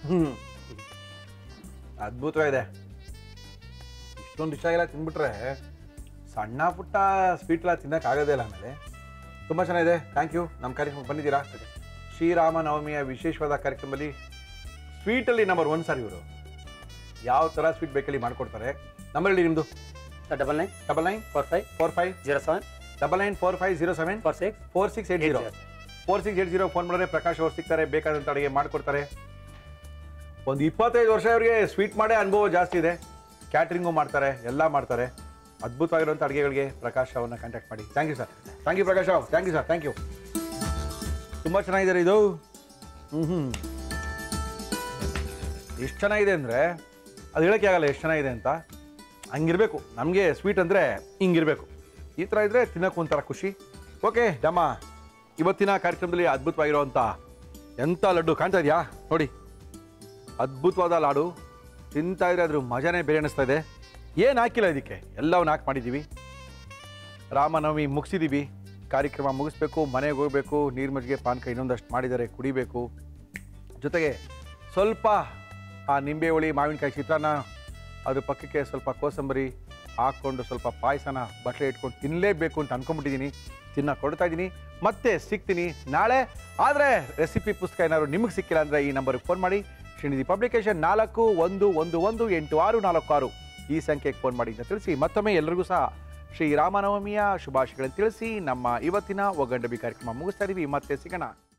[SPEAKER 1] ಅದ್ಭುತವಾಗಿದೆ. ಇಷ್ಟೊಂದು ಇಷ್ಟ ಆಗಿಲ್ಲ ತಿಂದ್ಬಿಟ್ರೆ ಸಣ್ಣ ಪುಟ್ಟ ಸ್ವೀಟ್ ಎಲ್ಲ ತಿನ್ನೋಕ್ಕಾಗೋದೇ ಇಲ್ಲ. ಆಮೇಲೆ ತುಂಬ ಚೆನ್ನಾಗಿದೆ. Thank you. ನಮ್ಮ ಕಾರ್ಯಕ್ರಮಕ್ಕೆ ಬಂದಿದ್ದೀರಾ. ಶ್ರೀರಾಮನವಮಿಯ ವಿಶೇಷವಾದ ಕಾರ್ಯಕ್ರಮದಲ್ಲಿ ಸ್ವೀಟಲ್ಲಿ ನಂಬರ್ 1 ಸರ್ ಇವರು. ಯಾವ ಥರ ಸ್ವೀಟ್ ಬೇಕಲ್ಲಿ ಮಾಡಿಕೊಡ್ತಾರೆ. ನಂಬರ್ ಹೇಳಿ ನಿಮ್ಮದು.
[SPEAKER 6] 99945450
[SPEAKER 1] 994507 4680 ಫೋನ್ ಮಾಡಿದ್ರೆ ಪ್ರಕಾಶ್ ಅವ್ರು ಸಿಗ್ತಾರೆ, ಬೇಕಾದಂಥ ಅಡುಗೆ ಮಾಡಿಕೊಡ್ತಾರೆ. ಒಂದು 25 ವರ್ಷ ಅವರಿಗೆ ಸ್ವೀಟ್ ಮಾಡೇ ಅನುಭವ ಜಾಸ್ತಿ ಇದೆ. ಕ್ಯಾಟ್ರಿಂಗು ಮಾಡ್ತಾರೆ, ಎಲ್ಲ ಮಾಡ್ತಾರೆ. ಅದ್ಭುತವಾಗಿರುವಂಥ ಅಡುಗೆಗಳಿಗೆ ಪ್ರಕಾಶ್ ಅವ್ರನ್ನ ಕಾಂಟ್ಯಾಕ್ಟ್ ಮಾಡಿ. Thank you sir. Thank you Prakash Rao. Thank you sir. Thank you. ತುಂಬ ಚೆನ್ನಾಗಿದೆ ಇದು. ಎಷ್ಟು ಚೆನ್ನಾಗಿದೆ ಅಂದರೆ ಅದು ಹೇಳೋಕ್ಕೆ ಆಗಲ್ಲ ಎಷ್ಟು ಚೆನ್ನಾಗಿದೆ ಅಂತ. ಹಂಗಿರಬೇಕು ನಮಗೆ ಸ್ವೀಟ್ ಅಂದರೆ, ಹಿಂಗಿರಬೇಕು. ಈ ಥರ ಇದ್ದರೆ ತಿನ್ನೋಕೆ ಒಂಥರ ಖುಷಿ. ಓಕೆ ನಮ್ಮ ಇವತ್ತಿನ ಕಾರ್ಯಕ್ರಮದಲ್ಲಿ ಅದ್ಭುತವಾಗಿರುವಂಥ ಎಂಥ ಲಡ್ಡು ಕಾಣ್ತಾ ಇದೆಯಾ ನೋಡಿ. ಅದ್ಭುತವಾದ ಲಾಡು ತಿಂತಾ ಇದ್ರೆ ಅದ್ರ ಮಜಾನೇ ಬೇರೆ ಅನ್ನಿಸ್ತಾ ಇದೆ. ಏನು ಹಾಕಿಲ್ಲ ಇದಕ್ಕೆ, ಎಲ್ಲವನ್ನ ಹಾಕಿ ಮಾಡಿದ್ದೀವಿ. ರಾಮನವಮಿ ಮುಗಿಸಿದ್ದೀವಿ. ಕಾರ್ಯಕ್ರಮ ಮುಗಿಸ್ಬೇಕು, ಮನೆಗೆ ಹೋಗಬೇಕು. ನೀರು ಮಜ್ಜಿಗೆ ಪಾನಕ ಇನ್ನೊಂದಷ್ಟು ಮಾಡಿದ್ದಾರೆ, ಕುಡಿಬೇಕು. ಜೊತೆಗೆ ಸ್ವಲ್ಪ ಆ ನಿಂಬೆ ಹುಳಿ ಮಾವಿನಕಾಯಿ ಚಿತ್ರಾನ್ನ, ಅದ್ರ ಪಕ್ಕಕ್ಕೆ ಸ್ವಲ್ಪ ಕೋಸಂಬರಿ ಹಾಕ್ಕೊಂಡು ಸ್ವಲ್ಪ ಪಾಯಸನ ಬಟ್ಲೆ ಇಟ್ಕೊಂಡು ತಿನ್ನಲೇಬೇಕು ಅಂತ ಅಂದ್ಕೊಂಬಿಟ್ಟಿದ್ದೀನಿ. ಕೊಡ್ತಾ ಇದ್ದೀನಿ. ಮತ್ತೆ ಸಿಗ್ತೀನಿ ನಾಳೆ. ಆದರೆ ರೆಸಿಪಿ ಪುಸ್ತಕ ಏನಾದ್ರು ನಿಮಗೆ ಸಿಕ್ಕಿಲ್ಲ ಅಂದರೆ ಈ ನಂಬರ್ಗೆ ಫೋನ್ ಮಾಡಿ. ಶ್ರೀನಿಧಿ ಪಬ್ಲಿಕೇಶನ್ 41118646 ಈ ಸಂಖ್ಯೆಗೆ ಫೋನ್ ಮಾಡಿ ಅಂತ ತಿಳಿಸಿ. ಮತ್ತೊಮ್ಮೆ ಎಲ್ಲರಿಗೂ ಸಹ ಶ್ರೀರಾಮನವಮಿಯ ಶುಭಾಶಯಗಳನ್ನು ತಿಳಿಸಿ ನಮ್ಮ ಇವತ್ತಿನ ಒಗ್ಗಂಡಬಿ ಕಾರ್ಯಕ್ರಮ ಮುಗಿಸ್ತಾ ಇದ್ದೀವಿ. ಮತ್ತೆ ಸಿಗೋಣ.